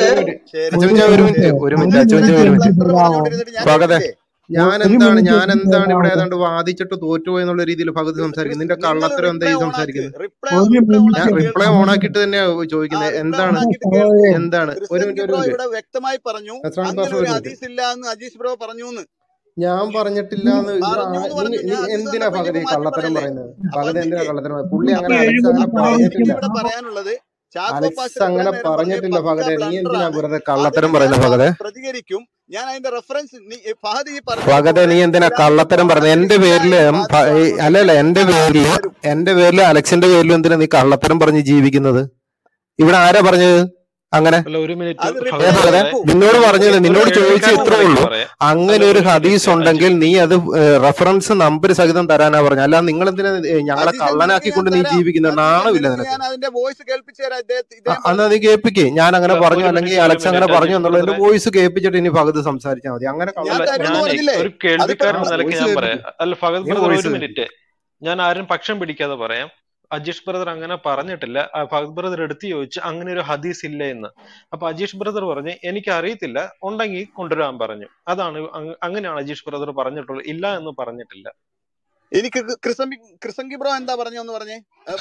പറഞ്ഞത്
ഞാൻ എന്താണ് ഞാൻ എന്താണ് ഇവിടെ ഏതാണ്ട് വാദിച്ചിട്ട് തോറ്റുപോയി എന്നുള്ള രീതിയിൽ ഭഗത് സംസാരിക്കുന്നത്. നിന്റെ കള്ളത്തരം എന്താ ഈ സംസാരിക്കുന്നത്? ഞാൻ റിപ്ലൈ ഓൺ ആക്കിയിട്ട് തന്നെയാ ചോദിക്കുന്നത്. എന്താണ് എന്താണ് ഒരു മിനിറ്റ് ഒരു മിനിറ്റ്
വ്യക്തമായി പറഞ്ഞു പറഞ്ഞു.
ഞാൻ പറഞ്ഞിട്ടില്ല എന്ന്. എന്തിനാ ഭഗത് ഈ കള്ളത്തരം പറയുന്നത്? ഭഗത് എന്തിനാ കള്ളത്തരം? പുള്ളി അങ്ങനെ അലക്സ് അങ്ങനെ പറഞ്ഞിട്ടില്ല. അലക്സ് അങ്ങനെ പറഞ്ഞിട്ടില്ല ഭഗത്. നീ എന്തിനാ വെറുതെ കള്ളത്തരം പറയുന്നത് ഭഗത്?
പ്രതികരിക്കും. ഞാൻ അതിന്റെ റെഫറൻസ്
ഭഗത് നീ എന്തിനാ കള്ളത്തരം പറഞ്ഞത്? എന്റെ പേരില് അല്ലല്ല എന്റെ പേരില് എന്റെ പേരില് അലക്സിന്റെ പേരിലും എന്തിനാ നീ കള്ളത്തരം പറഞ്ഞ് ജീവിക്കുന്നത്? ഇവിടെ ആരാ പറഞ്ഞത് അങ്ങനെ? നിന്നോട് പറഞ്ഞത്, നിന്നോട് ചോദിച്ച ഇത്രേ ഉള്ളൂ. അങ്ങനെ ഒരു ഹദീസ് ഉണ്ടെങ്കിൽ നീ അത് റെഫറൻസ് നമ്പർ സഹിതം തരാനാ പറഞ്ഞു. അല്ല നിങ്ങൾ എന്തിനാ ഞങ്ങളെ കള്ളനാക്കിക്കൊണ്ട് നീ ജീവിക്കുന്നത്? നാണമില്ല നിനക്ക്? അന്നാ നീ കേൾപ്പിക്കേ. ഞാൻ അങ്ങനെ പറഞ്ഞു അല്ലെങ്കിൽ അലക്സ് അങ്ങനെ പറഞ്ഞു എന്നുള്ളതിന്റെ വോയിസ് കേൾപ്പിച്ചിട്ട് ഇനി ഭഗത് സംസാരിച്ചാൽ മതി. അങ്ങനെ
ഒരു കേൾവിക്കാരൻ നിലയ്ക്ക് ഞാൻ പറയാം. അല്ല ഫഹദ് ബ്രദർ ഒരു മിനിറ്റ്, ഞാൻ ആരും പക്ഷം പിടിക്കാതെ പറയാം. അജീഷ് ബ്രദർ അങ്ങനെ പറഞ്ഞിട്ടില്ല. ഫഹദ് ബ്രദർ എടുത്തു ചോദിച്ചു അങ്ങനെ ഒരു ഹദീസ് ഇല്ല എന്ന്. അപ്പൊ അജീഷ് ബ്രദർ പറഞ്ഞു എനിക്ക് അറിയത്തില്ല, ഉണ്ടെങ്കിൽ കൊണ്ടുവരാൻ പറഞ്ഞു. അതാണ് അങ്ങനെയാണ് അജീഷ് ബ്രദർ പറഞ്ഞിട്ടുള്ളത്, ഇല്ല എന്ന് പറഞ്ഞിട്ടില്ല.
എനിക്ക് ക്രിസംഗി ബ്രോ എന്താ പറഞ്ഞെന്ന് പറഞ്ഞേ?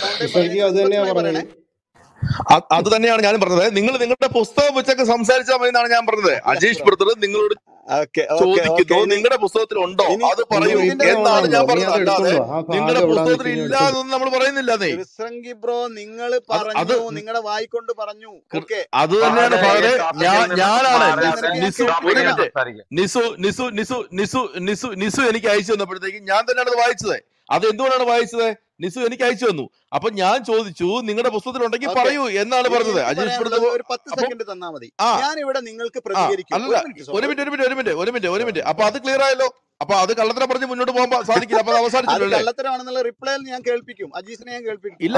അത് തന്നെയാണ് ഞാൻ പറഞ്ഞത്. നിങ്ങൾ നിങ്ങളുടെ പുസ്തകം വെച്ചൊക്കെ സംസാരിച്ചാൽ മതി എന്നാണ് ഞാൻ പറഞ്ഞത്. അജീഷ് ബ്രദർ നിങ്ങളോട് ചോദിക്കുന്നു നിങ്ങളുടെ പുസ്തകത്തിൽ ഉണ്ടോ അത് പറയൂ എന്നാണ് ഞാൻ പറഞ്ഞത്. അല്ലാതെ നിങ്ങളുടെ പുസ്തകത്തിൽ ഇല്ല എന്നൊന്നും നമ്മൾ പറയുന്നില്ല.
ബ്രോ നിങ്ങൾ പറഞ്ഞു, നിങ്ങളുടെ വായിക്കൊണ്ട് പറഞ്ഞു.
അത് തന്നെയാണ് ഫഹദേ. ഞാനാണ് നിസു ഒരു മിനിറ്റ് നിസു നിസു നിസു നിസു നിസു നിസു എനിക്ക് അയച്ചു തന്നപ്പോഴത്തേക്ക് ഞാൻ തന്നെയാണ് അത് വായിച്ചത്. അത് എന്തുകൊണ്ടാണ് വായിച്ചത്? നിസു എനിക്ക് അയച്ചു തന്നു. അപ്പൊ ഞാൻ ചോദിച്ചു നിങ്ങളുടെ പുസ്തകത്തിൽ ഉണ്ടെങ്കിൽ പറയൂ എന്നാണ് പറഞ്ഞത്. അജീഷ് ബ്രദർ
ഒരു പത്ത് സെക്കൻഡ് തന്നാ മതി. ഞാൻ ഇവിടെ നിങ്ങൾക്ക് പ്രതികരിക്കും.
അല്ല ഒരു മിനിറ്റ് ഒരു മിനിറ്റ് ഒരു മിനിറ്റ് ഒരു മിനിറ്റ് ഒരു മിനിറ്റ് അപ്പൊ അത് ക്ലിയർ ആയല്ലോ. അപ്പൊ അത് കള്ളത്തരം പറഞ്ഞ് മുന്നോട്ട് പോകാൻ സാധിക്കില്ല. അപ്പൊ അവസാനിച്ചല്ലോ.
കള്ളത്തരമാണെന്നുള്ള റിപ്ലൈ ഞാൻ കേൾപ്പിക്കും. അജീസിനെ ഞാൻ കേൾപ്പിക്കും.
ഇല്ല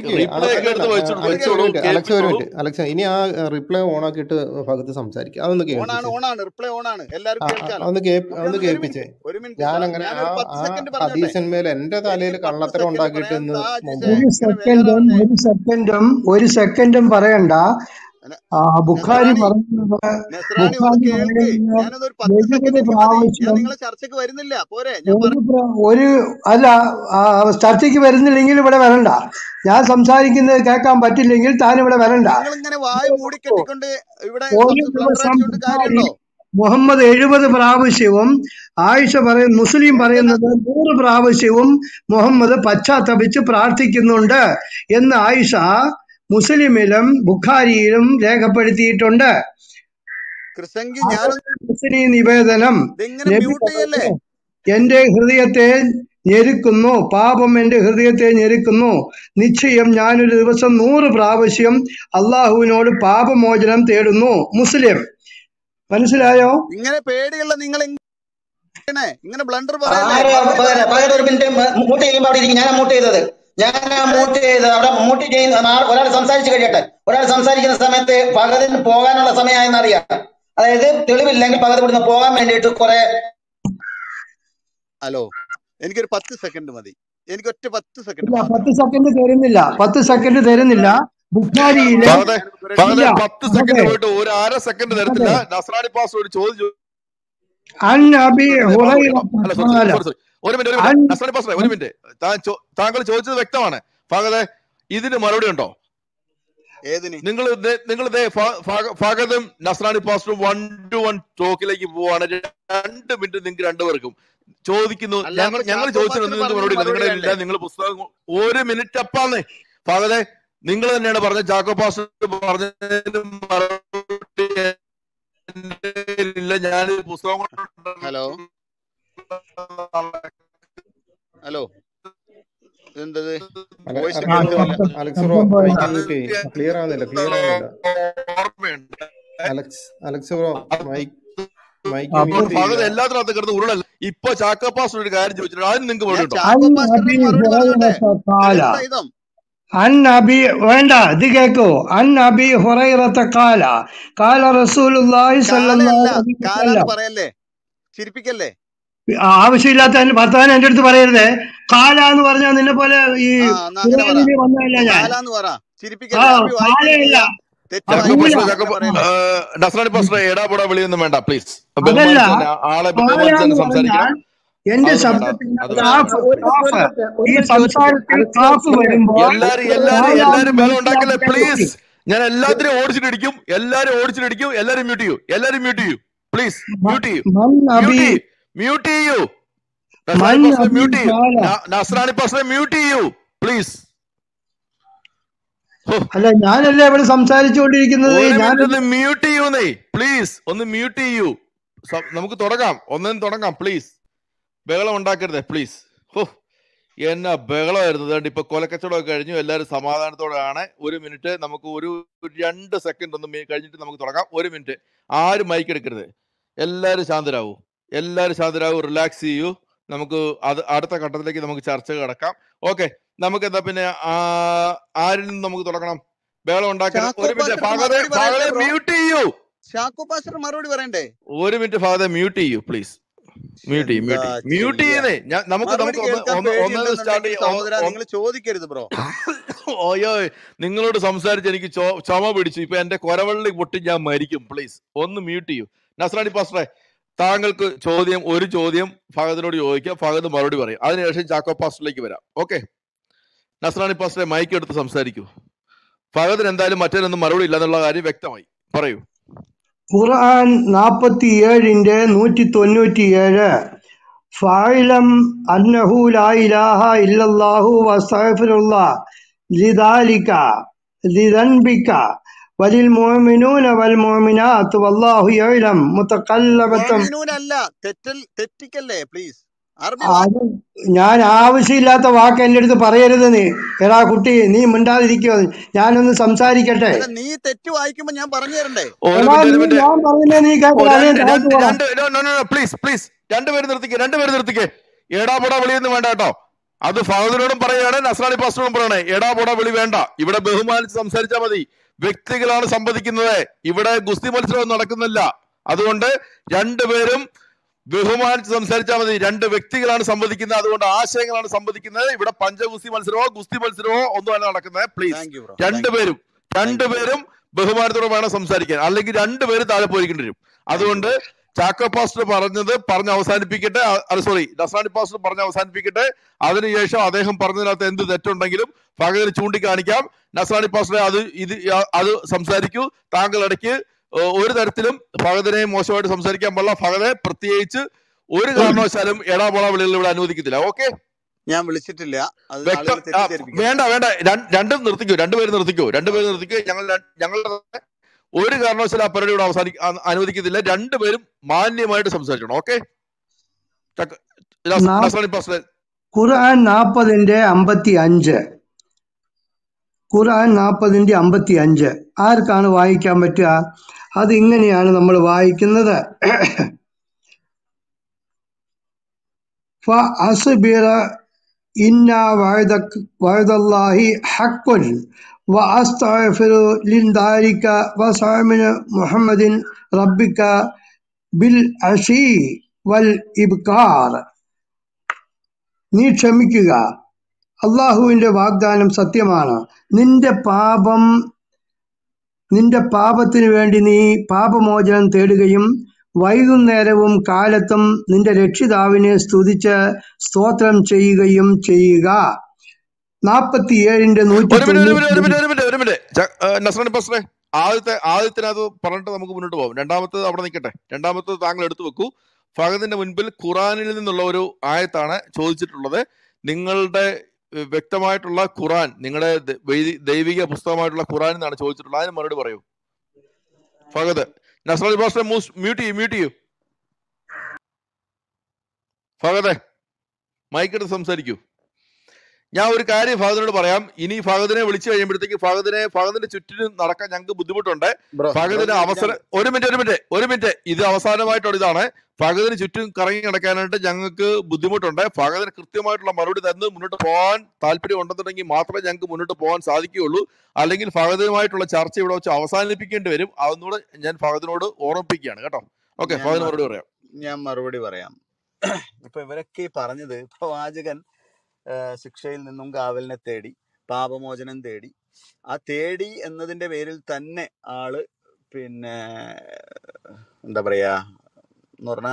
അലക്സ ഇനി ആ റിപ്ലൈ ഓൺ ആക്കിയിട്ട് ഭഗത്ത് സംസാരിക്കും. അതൊന്ന് ഒന്ന് കേൾപ്പിച്ചേ. ഞാൻ അങ്ങനെ ഹദീസിന്മേൽ എന്റെ തലയിൽ കള്ളത്തരം ഉണ്ടാക്കിയിട്ട്
ഒരു സെക്കൻഡും ഒരു സെക്കൻഡും ഒരു സെക്കൻഡും പറയണ്ട. ബുഖാരി പറയുന്നത് ഒരു അല്ല ചർച്ചയ്ക്ക് വരുന്നില്ലെങ്കിൽ ഇവിടെ വരണ്ട. ഞാൻ സംസാരിക്കുന്നത് കേൾക്കാൻ പറ്റില്ലെങ്കിൽ താൻ ഇവിടെ വരണ്ട. ഒരു ദിവസം മുഹമ്മദ് എഴുപത് പ്രാവശ്യവും ആയിഷ പറയ മുസ്ലിം പറയുന്നത് നൂറ് പ്രാവശ്യവും മുഹമ്മദ് പശ്ചാത്തപിച്ച് പ്രാർത്ഥിക്കുന്നുണ്ട് എന്ന് ആയിഷ മുസ്ലിമിലും ബുഖാരിയിലും രേഖപ്പെടുത്തിയിട്ടുണ്ട്. മുസ്ലിം നിവേദനം, എന്റെ ഹൃദയത്തെ ഞെരുക്കുന്നു, പാപം എന്റെ ഹൃദയത്തെ ഞെരുക്കുന്നു. നിശ്ചയം ഞാനൊരു ദിവസം നൂറ് പ്രാവശ്യം അള്ളാഹുവിനോട് പാപമോചനം തേടുന്നു. മുസ്ലിം. മനസ്സിലായോ?
ഇങ്ങനെ പേടിയുള്ള നിങ്ങൾ ഇങ്ങനെ ബ്ലണ്ടർ
ഒരു മിനിറ്റ് മൂട്ട് ചെയ്യുമ്പോൾ അവിടെ ഇരിക്കും. ഞാൻ മൂട്ട് ചെയ്തത് ഞാൻ മൂട്ട് ചെയ്തത് അവിടെ മൂട്ട് ചെയ്യുന്ന ഒരാൾ സംസാരിച്ചു കഴിയട്ടെ. ഒരാൾ സംസാരിക്കുന്ന സമയത്ത് പകതിന് പോകാനുള്ള സമയമായെന്ന് അറിയാം. അതായത് തെളിവില്ലെങ്കിൽ പകത് ഇവിടുന്ന് പോകാൻ വേണ്ടിയിട്ട് കുറെ.
ഹലോ, എനിക്കൊരു പത്ത് സെക്കൻഡ് മതി. എനിക്ക് ഒറ്റ പത്ത് സെക്കൻഡ്
പത്ത് സെക്കൻഡ് തരുന്നില്ല പത്ത് സെക്കൻഡ് തരുന്നില്ല ബുഖാരിയിലെ
പത്ത് സെക്കൻഡ് പോയിട്ട് ഒരു അര സെക്കൻഡ് തരത്തില്ല. നസ്രാണി പാസ്റ്റർ ഒരു ചോദ്യം ഒരു മിനിറ്റ് ഒരു മിനിറ്റ് നസ്രാണി പാസ്റ്ററെ ഒരു മിനിറ്റ്. താങ്കൾ ചോദിച്ചത് വ്യക്തമാണ്. ഫഹദെ, ഇതിന് മറുപടി ഉണ്ടോ? നിങ്ങൾ നിങ്ങൾ ഫഹദും നസ്രാണി പാസ്റ്ററും വൺ ടു വൺ ടോക്കിലേക്ക് പോവാണ്. രണ്ട് മിനിറ്റ് നിങ്ങൾക്ക് രണ്ടുപേർക്കും ചോദിക്കുന്നു. ഞങ്ങൾ ഞങ്ങൾ ചോദിച്ചിട്ടുണ്ട്, നിങ്ങൾക്ക് മറുപടി ഇല്ല. നിങ്ങളുടെ ഇല്ല, നിങ്ങൾ പുസ്തകം ഒരു മിനിറ്റ് അപ്പാന്ന്. ഫഹദെ, നിങ്ങൾ തന്നെയാണ് പറഞ്ഞ ചാക്കോ പാസ്റ്റർ പറഞ്ഞതിന് മറുപടി ഇല്ല. ഞാൻ പുസ്തകം
ഹലോ ഹലോ എന്തത്
അലക്സ് ബ്രോ ക്ലിയർ ആവുന്നില്ല ക്ലിയർ ആവുന്നില്ല Alex Alex bro mike mike
എല്ലാത്തിനകത്ത് കിടന്ന് ഉരുളല്ല. ഇപ്പൊ ചാക്കോ പാസ്റ്റർ ഒരു കാര്യം ചോദിച്ചിട്ടുണ്ട്, അതിന് നിങ്ങൾക്ക് മറുപടി
ഉണ്ടോ? അൻ അബി വേണ്ട ഇത് കേക്കോ. അൻ അബി ഹുറൈറത ഖാല ഖാല റസൂലുള്ളാഹി സ്വല്ലല്ലാഹു അലൈഹി വസല്ലം.
പറയല്ലേ, ചിരിപ്പിക്കല്ലേ.
ആവശ്യമില്ലാത്ത വർത്തമാനം എന്റെ അടുത്ത് പറയരുതേ. ഖാല എന്ന് പറഞ്ഞാൽ നിന്നെ പോലെ ഈ വന്നതല്ല ഞാൻ. എന്റെ ശബ്ദത്തിൽ ഈ സംസാരത്തിൽ കാഫ് വരുമ്പോ
പ്ലീസ് ഞാൻ എല്ലാത്തിനും ഓടിച്ചിട്ടിരിക്കും, എല്ലാരും ഓടിച്ചിട്ടിരിക്കും. എല്ലാരും മ്യൂട്ട് ചെയ്യൂ, എല്ലാരും മ്യൂട്ട് ചെയ്യൂ പ്ലീസ്. മ്യൂട്ട് ചെയ്യൂ, മ്യൂട്ട് ചെയ്യൂ, മ്യൂട്ട് ചെയ്യൂ. നസ്രാണി പാസ്റ്ററെ മ്യൂട്ട് ചെയ്യൂ പ്ലീസ്.
അല്ല ഞാനല്ലേ ഇവിടെ സംസാരിച്ചുകൊണ്ടിരിക്കുന്നത്.
മ്യൂട്ട് ചെയ്യൂന്നേ പ്ലീസ്, ഒന്ന് മ്യൂട്ട് ചെയ്യൂ. നമുക്ക് തുടങ്ങാം, ഒന്നും തുടങ്ങാം പ്ലീസ്. ബഹളം ഉണ്ടാക്കരുതേ പ്ലീസ്. ഹോ എന്നാ ബഹളമായിരുന്നു. അതുകൊണ്ട് ഇപ്പൊ കൊലക്കച്ചവടമൊക്കെ കഴിഞ്ഞു, എല്ലാവരും സമാധാനത്തോടെയാണ്. ഒരു മിനിറ്റ് നമുക്ക് ഒരു രണ്ട് സെക്കൻഡ് ഒന്ന് കഴിഞ്ഞിട്ട് നമുക്ക് തുടങ്ങാം. ഒരു മിനിറ്റ്, ആരും മൈക്ക് എടുക്കരുത്. എല്ലാവരും ശാന്തരാവൂ, എല്ലാവരും ശാന്തരാവൂ, റിലാക്സ് ചെയ്യൂ. നമുക്ക് അത് അടുത്ത ഘട്ടത്തിലേക്ക് നമുക്ക് ചർച്ച കിടക്കാം. ഓക്കെ, നമുക്ക് എന്താ പിന്നെ ആരിൽ നിന്ന് നമുക്ക് തുടങ്ങണം? ബഹളം ഉണ്ടാക്കണം. ഒരു മിനിറ്റ് ഫഹദെ, ഫഹദെ മ്യൂട്ട് ചെയ്യൂ.
ചാക്കോ പാസ്റ്റർ മറുപടി പറയണ്ടേ?
ഒരു മിനിറ്റ് ഫഹദെ മ്യൂട്ട് ചെയ്യൂ പ്ലീസ്. മ്യൂട്ട് ചെയ്യും, മ്യൂട്ട് ചെയ്യും, മ്യൂട്ട് ചെയ്യുന്നേ. നമുക്ക് നമുക്ക്
ചോദിക്കരുത് ബ്രോ.
ഓയോ, നിങ്ങളോട് സംസാരിച്ച് എനിക്ക് ചുമ പിടിച്ചു. ഇപ്പൊ എന്റെ കൊരവള്ളി പൊട്ടി ഞാൻ മരിക്കും. പ്ലീസ് ഒന്ന് മ്യൂട്ട് ചെയ്യൂ. നസ്രാണി പാസ്റ്ററെ, താങ്കൾക്ക് ചോദ്യം, ഒരു ചോദ്യം ഫഹദിനോട് ചോദിക്കാം, ഫഹദ് മറുപടി പറയും. അതിനുശേഷം ചാക്കോ പാസ്റ്ററിലേക്ക് വരാം. ഓക്കെ, നസ്രാണി പാസ്റ്ററെ മൈക്ക് എടുത്ത് സംസാരിക്കൂ. ഫഹദിന് എന്തായാലും മറ്റൊന്നും മറുപടി ഇല്ലെന്നുള്ള കാര്യം വ്യക്തമായി. പറയൂ.
ഖുർആൻ നാപ്പത്തി ഏഴിന്റെ നൂറ്റി തൊണ്ണൂറ്റി ഏഴ് ഫഅലം അന്നഹു ലാ ഇലാഹ ഇല്ലല്ലാഹു വസ്തഗ്ഫിറുല്ലാഹ ലിദാലിക ലിദൻബിക വലിൽ മുഅ്മിനൂന വൽ മുഅ്മിനാത്ത് വല്ലാഹു യഅലം മുതഖല്ലബതം.
മുഅ്മിനൂനല്ല, തെറ്റൽ തെറ്റിക്കല്ലേ പ്ലീസ്.
ഞാൻ ആവശ്യമില്ലാത്ത വാക്ക് എന്റെ അടുത്ത് പറയരുത്. നീ എടാ കുട്ടി, നീ മിണ്ടാതിരിക്കോ, ഞാനൊന്ന് സംസാരിക്കട്ടെ.
നീ തെറ്റ് വായിക്കുമ്പോ ഞാൻ പറഞ്ഞു തരണ്ടേ?
ഞാൻ പറയുന്നത് നീ
പ്ലീസ് പ്ലീസ് രണ്ടുപേരും നിർത്തിക്കേ, രണ്ടുപേരും നിർത്തിക്കേ. എടാ പൊടാ വിളിയൊന്നും വേണ്ട കേട്ടോ. അത് ഫഹദിനോടും പറയാണ്, നസ്രാണി പാസ്റ്ററോടും പറയണേ. എടാ പൊടാ വിളി വേണ്ട. ഇവിടെ ബഹുമാനിച്ച് സംസാരിച്ചാൽ മതി. വ്യക്തികളാണ് സംവദിക്കുന്നത്. ഇവിടെ ഗുസ്തി മത്സരം നടക്കുന്നില്ല. അതുകൊണ്ട് രണ്ടുപേരും ബഹുമാനിച്ച് സംസാരിച്ചാൽ മതി. രണ്ട് വ്യക്തികളാണ് സംവദിക്കുന്നത്, അതുകൊണ്ട് ആശയങ്ങളാണ് സംവദിക്കുന്നത്. ഇവിടെ പഞ്ചഗുസ്തി മത്സരമോ ഗുസ്തി മത്സരമോ ഒന്നുമല്ല നടക്കുന്നത്. പ്ലീസ് രണ്ടുപേരും രണ്ടുപേരും ബഹുമാനത്തോടെ വേണം സംസാരിക്കാൻ, അല്ലെങ്കിൽ രണ്ടുപേരും താഴെ പോയിരിക്കേണ്ടി വരും. അതുകൊണ്ട് ചാക്കോ പാസ്റ്റർ പറഞ്ഞത് പറഞ്ഞ് അവസാനിപ്പിക്കട്ടെ. അത് സോറി നസ്രാണി പാസ്റ്റർ പറഞ്ഞ് അവസാനിപ്പിക്കട്ടെ. അതിനുശേഷം അദ്ദേഹം പറഞ്ഞതിനകത്ത് എന്ത് തെറ്റുണ്ടെങ്കിലും ഫഹദിന് ചൂണ്ടിക്കാണിക്കാം. നസ്രാണി പാസ്റ്ററെ അത് ഇത് അത് സംസാരിക്കൂ. താങ്കൾ ഇടയ്ക്ക് ഒരു തരത്തിലും ഫഹദിനെ മോശമായിട്ട് സംസാരിക്കാൻ പാടില്ല. ഫഹദെ പ്രത്യേകിച്ച് ഒരു കാരണവശാലും എടാ പോള വിളികൾ ഇവിടെ അനുവദിക്കത്തില്ല. ഓക്കെ,
ഞാൻ വിളിച്ചിട്ടില്ല.
വേണ്ട വേണ്ട, രണ്ടും നിർത്തിക്കോ, രണ്ടുപേരും നിർത്തിക്കോ, രണ്ടുപേരും നിർത്തിക്കോ. ഞങ്ങൾ ഞങ്ങളുടെ ഒരു കാരണവശാലും ആ പരിപാടി ഇവിടെ അവസാനി അനുവദിക്കത്തില്ല. രണ്ടുപേരും മാന്യമായിട്ട് സംസാരിക്കണം. ഓക്കെ,
ഖുർആൻ നാപ്പതിന്റെ അമ്പത്തി അഞ്ച് ഖുർആൻ നാപ്പതിന്റെ അമ്പത്തി അഞ്ച് ആർക്കാണ് വായിക്കാൻ പറ്റുക? അത് ഇങ്ങനെയാണ് നമ്മൾ വായിക്കുന്നത്. ഫഅസ്ബിറ ഇന്ന വഅദല്ലാഹി ഹഖ്ഖുൻ വഅസ്തഗ്ഫിറു ലിദാലിക വസഅമിന മുഹമ്മദിൻ റബ്ബിക ബിൽ അശീ വൽ ഇബ്കാർ. നീ ക്ഷമിക്കുക, അള്ളാഹുവിന്റെ വാഗ്ദാനം സത്യമാണ്. നിന്റെ പാപം നിന്റെ പാപത്തിന് വേണ്ടി നീ പാപമോചനം തേടുകയും വൈകുന്നേരവും കാലത്തും നിന്റെ രക്ഷിതാവിനെ സ്തുതിച്ച് സ്തോത്രം ചെയ്യുകയും ചെയ്യുക. നാപ്പത്തിയേഴിന്റെ നൂറ്റി
ഒരു മിനിറ്റ് ഒരു മിനിറ്റ് ഒരു
തൊണ്ണൂറ്റി
മിനിറ്റ് ഒരു മിനിറ്റ് ഒരു മിനിറ്റ് നസ്രാണി പാസ്റ്ററെ, ആദ്യത്തെ ആദ്യത്തിനകത്ത് പറഞ്ഞിട്ട് നമുക്ക് മുന്നോട്ട് പോകാം. രണ്ടാമത്തത് അവിടെ നിൽക്കട്ടെ. രണ്ടാമത്തത് താങ്കൾ എടുത്തു വെക്കൂ. ഫഹദിന്റെ മുൻപിൽ ഖുറാനിൽ നിന്നുള്ള ഒരു ആയത്താണ് ചോദിച്ചിട്ടുള്ളത്. നിങ്ങളുടെ ഏഹ്, വ്യക്തമായിട്ടുള്ള ഖുറാൻ, നിങ്ങളുടെ ദ- വൈദി- ദൈവിക പുസ്തകമായിട്ടുള്ള ഖുറാൻ എന്നാണ് ചോദിച്ചിട്ടുള്ളത്. അതിന് മറുപടി പറയൂ ഫഹദ്. നസ്രാണി പാസ്റ്ററെ മ്യൂട്ട് ചെയ്യൂ മ്യൂട്ട് ചെയ്യൂ ഫഹദെ, മൈക്കെടുത്ത് സംസാരിക്കൂ. ഞാൻ ഒരു കാര്യം ഫഹദിനോട് പറയാം. ഇനി ഫഹദിനെ വിളിച്ചു കഴിയുമ്പോഴത്തേക്ക് ഫഹദിനെ ഫഹദിന്റെ ചുറ്റിനും നടക്കാൻ ഞങ്ങൾക്ക് ബുദ്ധിമുട്ടുണ്ട്.
ബ്രോ
ഫഹദിന്
ബ്രദർ ഞാൻ
അവസരം ഒരു മിനിറ്റ് ഒരു മിനിറ്റ് ഒരു മിനിറ്റ് ഇത് അവസാനമായിട്ടുള്ള ഇതാണ്. ഫഹദിന് ചുറ്റും കറങ്ങി നടക്കാനായിട്ട് ഞങ്ങൾക്ക് ബുദ്ധിമുട്ടുണ്ട്. ഫഹദിന് കൃത്യമായിട്ടുള്ള മറുപടി തന്ന് മുന്നോട്ട് പോകാൻ താല്പര്യം ഉണ്ടെന്നുണ്ടെങ്കിൽ മാത്രമേ ഞങ്ങൾക്ക് മുന്നോട്ട് പോകാൻ സാധിക്കുകയുള്ളൂ. അല്ലെങ്കിൽ ഫഹദിനുമായിട്ടുള്ള ചർച്ച ഇവിടെ വെച്ച് അവസാനിപ്പിക്കേണ്ടി വരും. അതൊന്നുകൂടെ ഞാൻ ഫഹദിനോട് ഓർമ്മിപ്പിക്കുകയാണ് കേട്ടോ. ഓക്കെ,
ഞാൻ
ഫഹദിന്
മറു
മറുപടി പറയാം.
ഞാൻ മറുപടി പറയാം. ഇപ്പൊ ഇവരൊക്കെ ഈ പറഞ്ഞത് പ്രവാചകൻ ആ, ശിക്ഷയിൽ നിന്നും കാവലിനെ തേടി, പാപമോചനം തേടി. ആ തേടി എന്നതിന്റെ പേരിൽ തന്നെ ആള് പിന്നെ എന്താ പറയാ എന്ന് പറഞ്ഞാ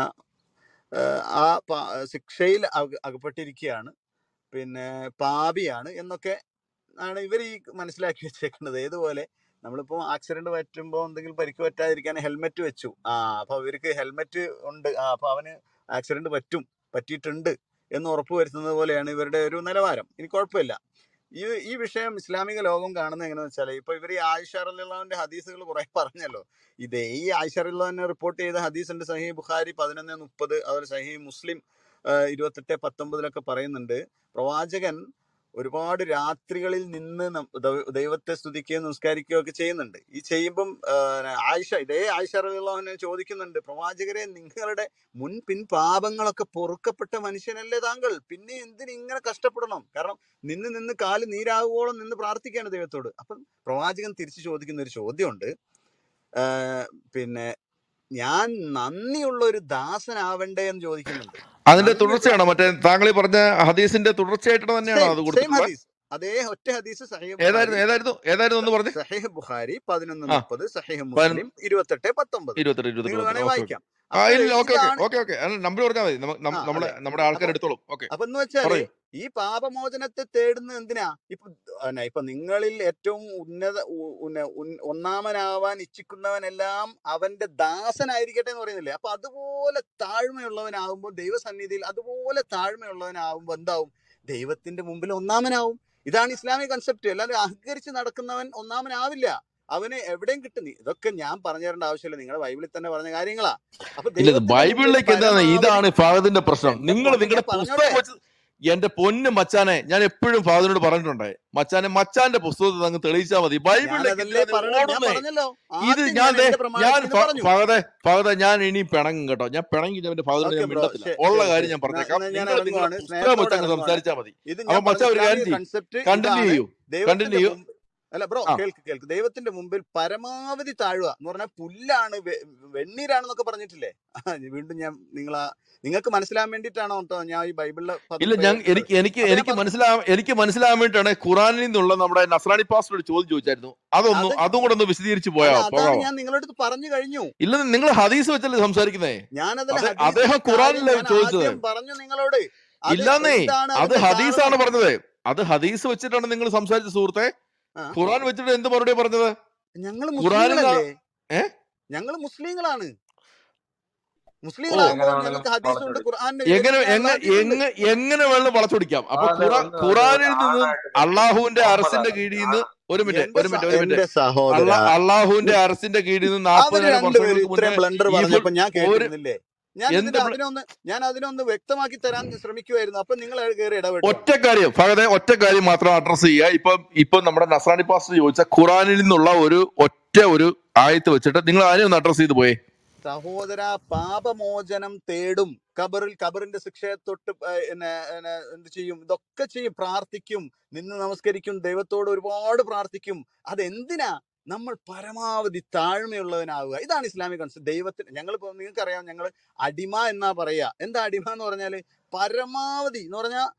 ആ പ- ശിക്ഷയിൽ അക- അകപ്പെട്ടിരിക്കുകയാണ്, പിന്നെ പാപിയാണ് എന്നൊക്കെ ആണ് ഇവർ ഈ മനസ്സിലാക്കി വെച്ചേക്കുന്നത്. ഏതുപോലെ നമ്മളിപ്പോ ആക്സിഡന്റ് പറ്റുമ്പോ എന്തെങ്കിലും പരിക്ക് പറ്റാതിരിക്കാൻ ഹെൽമെറ്റ് വെച്ചു. ആ അപ്പൊ ഇവർക്ക് ഹെൽമെറ്റ് ഉണ്ട്, ആ അപ്പൊ അവന് ആക്സിഡന്റ് പറ്റും, പറ്റിയിട്ടുണ്ട് എന്ന് ഉറപ്പ് വരുത്തുന്നത് പോലെയാണ് ഇവരുടെ ഒരു നിലവാരം. ഇനി കുഴപ്പമില്ല. ഈ ഈ വിഷയം ഇസ്ലാമിക ലോകം കാണുന്നത് എങ്ങനെയാന്ന് വെച്ചാൽ, ഇപ്പൊ ഇവർ ഈ ആയിഷ റളിയല്ലാഹുവിന്റെ ഹദീസുകൾ കുറെ പറഞ്ഞല്ലോ. ഇതേ ഈ ആയിഷ റളിയല്ലാഹു റിപ്പോർട്ട് ചെയ്ത ഹദീസ് ഉണ്ട് സഹീഹ് ബുഖാരി പതിനൊന്ന് മുപ്പത്, അതുപോലെ സഹീഹ് മുസ്ലിം ഇരുപത്തെട്ട് പത്തൊമ്പതിലൊക്കെ പറയുന്നുണ്ട്. പ്രവാചകൻ ഒരുപാട് രാത്രികളിൽ നിന്ന് നം- ദൈവ- ദൈവത്തെ സ്തുതിക്കുകയും നമസ്കരിക്കുകയും ഒക്കെ ചെയ്യുന്നുണ്ട്. ഈ ചെയ്യുമ്പം ആ, ആയിഷ ഇതേ ആയിഷ റളിയല്ലാഹു ചോദിക്കുന്നുണ്ട്, പ്രവാചകരെ നിങ്ങളുടെ മുൻ പിൻ പാപങ്ങളൊക്കെ പൊറുക്കപ്പെട്ട മനുഷ്യനല്ലേ താങ്കൾ, പിന്നെ എന്തിന് ഇങ്ങനെ കഷ്ടപ്പെടണം? കാരണം നിന്ന് നിന്ന് കാല് നീരാകുവോളം നിന്ന് പ്രാർത്ഥിക്കുകയാണ് ദൈവത്തോട്. അപ്പം പ്രവാചകൻ തിരിച്ചു ചോദിക്കുന്ന ഒരു ചോദ്യമുണ്ട്. ആ, പിന്നെ ഞാൻ നന്ദിയുള്ള ഒരു ദാസനാവണ്ടേ എന്ന് ചോദിക്കുന്നുണ്ട്.
അതിന്റെ
നന്ദിയുള്ള
തുടർച്ചയാണോ മറ്റേ താങ്കൾ ഈ പറഞ്ഞ ഹദീസിന്റെ തുടർച്ചയായിട്ട് തന്നെയാണോ
സെയിം
അത്
സെയിം
കൊടുത്തിട്ടുള്ളത്?
ഹദീസ്, അതേ ഒറ്റ ഹദീസ് സഹീഹ്
ഏതായിരുന്നു
ബുഖാരി
ഏതായിരുന്നു ഏതായിരുന്നു ഒന്ന് പറഞ്ഞേ?
സഹീഹ് ബുഖാരി പതിനൊന്ന്
ആ
മുപ്പത്, സഹീഹ്
പതിനൊന്ന്
മുസ്ലിം ഇരുപത്തെട്ട് പത്തൊമ്പത്.
ഇരുപത്തെട്ട്
നിങ്ങൾ
ഇരുപത്തെട്ട്
വേണേ
ഓക്കെ ഓക്കെ.
വായിക്കാം.
ആ
അപ്പൊ
ഇല്ല ഓക്കെ ഓക്കെ
ഇതാണ്
ഓക്കെ ഓക്കെ നമ്പർ പറഞ്ഞാൽ മതി. നമ്മ-
ആ
നം- നമ്മളെ
അതെ.
നമ്മുടെ ആൾക്കാർ
അപ്പൊ
എടുത്തോളും. ഓക്കെ
അപ്പൊ എന്ന് വെച്ചാല്
പറയൂ.
ഈ പാപമോചനത്തെ തേടുന്നത് എന്തിനാ? ഇപ്പൊ അല്ല, ഇപ്പൊ നിങ്ങളിൽ ഏറ്റവും ഉന്നത ഉ- ഉന്ന- ഉൻ- ഒന്നാമനാവാൻ ഇച്ഛിക്കുന്നവനെല്ലാം അവന്റെ ദാസനായിരിക്കട്ടെ എന്ന് പറയുന്നില്ലേ? അപ്പൊ അതുപോലെ താഴ്മയുള്ളവനാകുമ്പോൾ ദൈവസന്നിധിയിൽ അതുപോലെ താഴ്മയുള്ളവനാകുമ്പോ എന്താവും? ദൈവത്തിന്റെ മുമ്പിൽ ഒന്നാമനാവും. ഇതാണ് ഇസ്ലാമിക കൺസെപ്റ്റ്. അല്ലാതെ അഹങ്കരിച്ച് നടക്കുന്നവൻ ഒന്നാമനാവില്ല. അവന് എവിടെയും കിട്ടും. ഇതൊക്കെ ഞാൻ പറഞ്ഞു തരേണ്ട ആവശ്യമില്ല, നിങ്ങളുടെ ബൈബിളിൽ തന്നെ പറഞ്ഞ കാര്യങ്ങളാ. അപ്പൊ
ഇല്ല ഇത്
ദൈവത്തിന്റെ മുമ്പിൽ
ബൈബിളിലേക്ക് എന്താണ്?
പരമാവധി
ഇതാണ് ഫഹദിന്റെ പ്രശ്നം.
എന്റെ
നിങ്ങൾ
പൊന്നെ ഞാൻ
നിങ്ങളുടെ
പറഞ്ഞോട്ടെ.
പുസ്തകം വെച്ച് എന്റെ പൊന്ന് മച്ചാനെ, ഞാൻ എപ്പോഴും ഫഹദിനോട് പറഞ്ഞിട്ടുണ്ട്, മച്ചാനെ മച്ചാന്റെ പുസ്തകത്തിൽ അങ്ങ് തെളിയിച്ചാൽ മതി. ബൈബിളിലേക്ക്
ഞാനതല്ലേ
എന്തിനാ നീ
പറഞ്ഞത്. ഞാൻ
ഓടുന്നേ?
പറഞ്ഞല്ലോ
ഇത്
ആദ്യം,
ഞാൻ
ഞാൻ
ദേ
എന്റെ
ഞാൻ
പ്രമാണത്തിൽ ഇത്
ഫ-
പറഞ്ഞു.
ഫഹദെ ഫഹദെ ഞാൻ ഇനി പിണങ്ങും കേട്ടോ. ഞാൻ പിണങ്ങി അവന്റെ ഫഹദിനോട്
ഓക്കെ
ഞാൻ
ബ്രോ,
മിണ്ടത്തില്ല.
ശരി
ഉള്ള
ശരി
കാര്യം
ശരി.
ഞാൻ
എന്നാ
പറഞ്ഞേക്കാം.
എന്നാ ഞാൻ
നിങ്ങൾ നിങ്ങളുടെ
ഇറങ്ങുവാണ്,
പുസ്തകം
സ്നേഹത്തോടെ
വെച്ച് അങ്ങ്
ഇറങ്ങുവാണ്.
സംസാരിച്ചാൽ മതി.
ഇത്
അപ്പൊ
ഞാൻ
മച്ച
പറഞ്ഞ
ഒരു കാര്യം
ഇസ്ലാമിക
ചെയ്യും,
കൺസെപ്റ്റ്
കണ്ടിന്യൂ
ഇതാണ്.
ചെയ്യൂ
ദൈവത്തിന്റെ
കണ്ടിന്യൂ
മുമ്പ് അല്ല ബ്രോ,
ആ
കേൾക്ക് കേൾക്ക് ദൈവത്തിന്റെ മുമ്പിൽ പരമാവധി താഴുക എന്ന് പറഞ്ഞാൽ പുല്ലാണ്, വെ- വെണ്ണീരാണെന്നൊക്കെ പറഞ്ഞിട്ടില്ലേ? വീണ്ടും ഞാൻ നിങ്ങളാ നിങ്ങൾക്ക് മനസ്സിലാൻ വേണ്ടിയിട്ടാണോ കേട്ടോ ഞാൻ ഈ ബൈബിളിലെ
ഇല്ല ഞാൻ
പദപ്രയോഗങ്ങൾ.
എനിക്ക് എനിക്ക്
അപ്പൊ ഞാൻ
എനിക്ക്
പറഞ്ഞു
മനസ്സിലാ എനിക്ക് മനസ്സിലാൻ വേണ്ടിയിട്ടാണ് ഖുറാനിൽ നിന്നുള്ള നമ്മുടെ നസ്രാണി പാസ്റ്റർ ഒരു ചോദ്യം ചോദിച്ചായിരുന്നു. അതൊന്നും
അത്
അതും കൂടെ ഒന്ന് വിശദീകരിച്ച്
അല്ല,
പോയാ
അതാണ്
പോകാവോ?
ഞാൻ നിങ്ങളുടെ അടുത്ത് പറഞ്ഞു കഴിഞ്ഞു.
ഇല്ല നിങ്ങൾ ഹദീസ് വെച്ചല്ലേ സംസാരിക്കുന്നേ?
ഞാനതിൽ
അത്
ഹദീസിന്റെ
അദ്ദേഹം
കാര്യം
ഖുറാനിലെ
ഞാൻ
ചോദിച്ചത്.
ആദ്യം പറഞ്ഞു നിങ്ങളോട്. അത്
ഇല്ലെന്നേ,
എന്താണ്
അത്
അതിന്റെ
ഹദീസാണ്
കാരണം?
പറഞ്ഞത്. അത് ഹദീസ് വെച്ചിട്ടാണ് നിങ്ങൾ സംസാരിച്ച സുഹൃത്തെ.
ആ
ഖുറാൻ വെച്ചിട്ട് എന്ത് മറുപടി പറഞ്ഞത്?
ഞങ്ങൾ
ഖുറാനിൽ
മുസ്ലിങ്ങളല്ലേ?
ഏ
ഞങ്ങൾ മുസ്ലിങ്ങളാണ്.
ഓ
മുസ്ലിങ്ങളാകുമ്പോൾ ഞങ്ങൾക്ക് ഹദീസുണ്ട്, ഖുർആന്റെ
എങ്ങനെ
വിവരങ്ങൾ
എങ്ങനെ
അള്ളാഹ് കിട്ടുന്നുണ്ട്.
എങ്ങനെ എങ്ങനെ വേണം വളച്ചൊടിക്കാം? അപ്പൊ ഖുറാ ഖുറാനിൽ നിന്നും അള്ളാഹുവിന്റെ അറസിന്റെ കീഴിൽ നിന്ന് ഒരു മിനിറ്റ്
എന്റെ
ഒരു
സ-
മിനിറ്റ് ഒരു മിനിറ്റ്
എന്റെ സഹോദര,
അള്ളാ അള്ളാഹുവിന്റെ അറസിന്റെ കീഴിൽ നിന്ന്
അവര്
നാൽപ്പതിനായിരം
രണ്ടുപേരും
വർഷങ്ങൾക്ക് മുന്നേ
ഇത്രയും ബ്ലണ്ടർ
ഈ ഫുൾ
പറഞ്ഞപ്പോ ഞാൻ
ഒരു
കേട്ടിരുന്നില്ലേ? ഞാൻ
എന്ത്
ഇതിന്റെ
ബ്ല-
അതിനൊന്ന് ഞാൻ അതിനൊന്ന് വ്യക്തമാക്കി തരാൻ ശ്രമിക്കുമായിരുന്നു. അപ്പൊ നിങ്ങൾ കയറി ഇടപെട്ടു.
ഒറ്റ കാര്യം ഫഹദെ, ഒറ്റ കാര്യം മാത്രം അഡ്രസ് ചെയ്യുക. ഇപ്പം ഇപ്പം നമ്മുടെ നസ്രാണി പാസ്റ്റർ ചോദിച്ച ഖുറാനിൽ നിന്നുള്ള ഒരു ഒറ്റ ഒരു ആയത്ത് വെച്ചിട്ട് നിങ്ങൾ അതിനെ ഒന്ന് അഡ്രസ് ചെയ്ത് പോയേ.
സഹോദര, പാപമോചനം തേടും, കബറിൽ കബറിന്റെ ശിക്ഷയെ തൊട്ട് പ- എന്നെ എന്നെ എന്ത് ചെയ്യും? ഇതൊക്കെ ചെയ്യും, പ്രാർത്ഥിക്കും, നിന്ന് നമസ്കരിക്കും, ദൈവത്തോട് ഒരുപാട് പ്രാർത്ഥിക്കും. അതെന്തിനാ? നമ്മൾ പരമാവധി താഴ്മയുള്ളവനാവുക. ഇതാണ് ഇസ്ലാമിക് കൺസെപ്റ്റ്. ദൈവത്തിന് ഞങ്ങളിപ്പോ നിങ്ങൾക്കറിയാം, ഞങ്ങൾ അടിമ എന്നാ പറയാ. എന്താ അടിമ എന്ന് പറഞ്ഞാല്? പരമാവധി എന്ന് പറഞ്ഞാൽ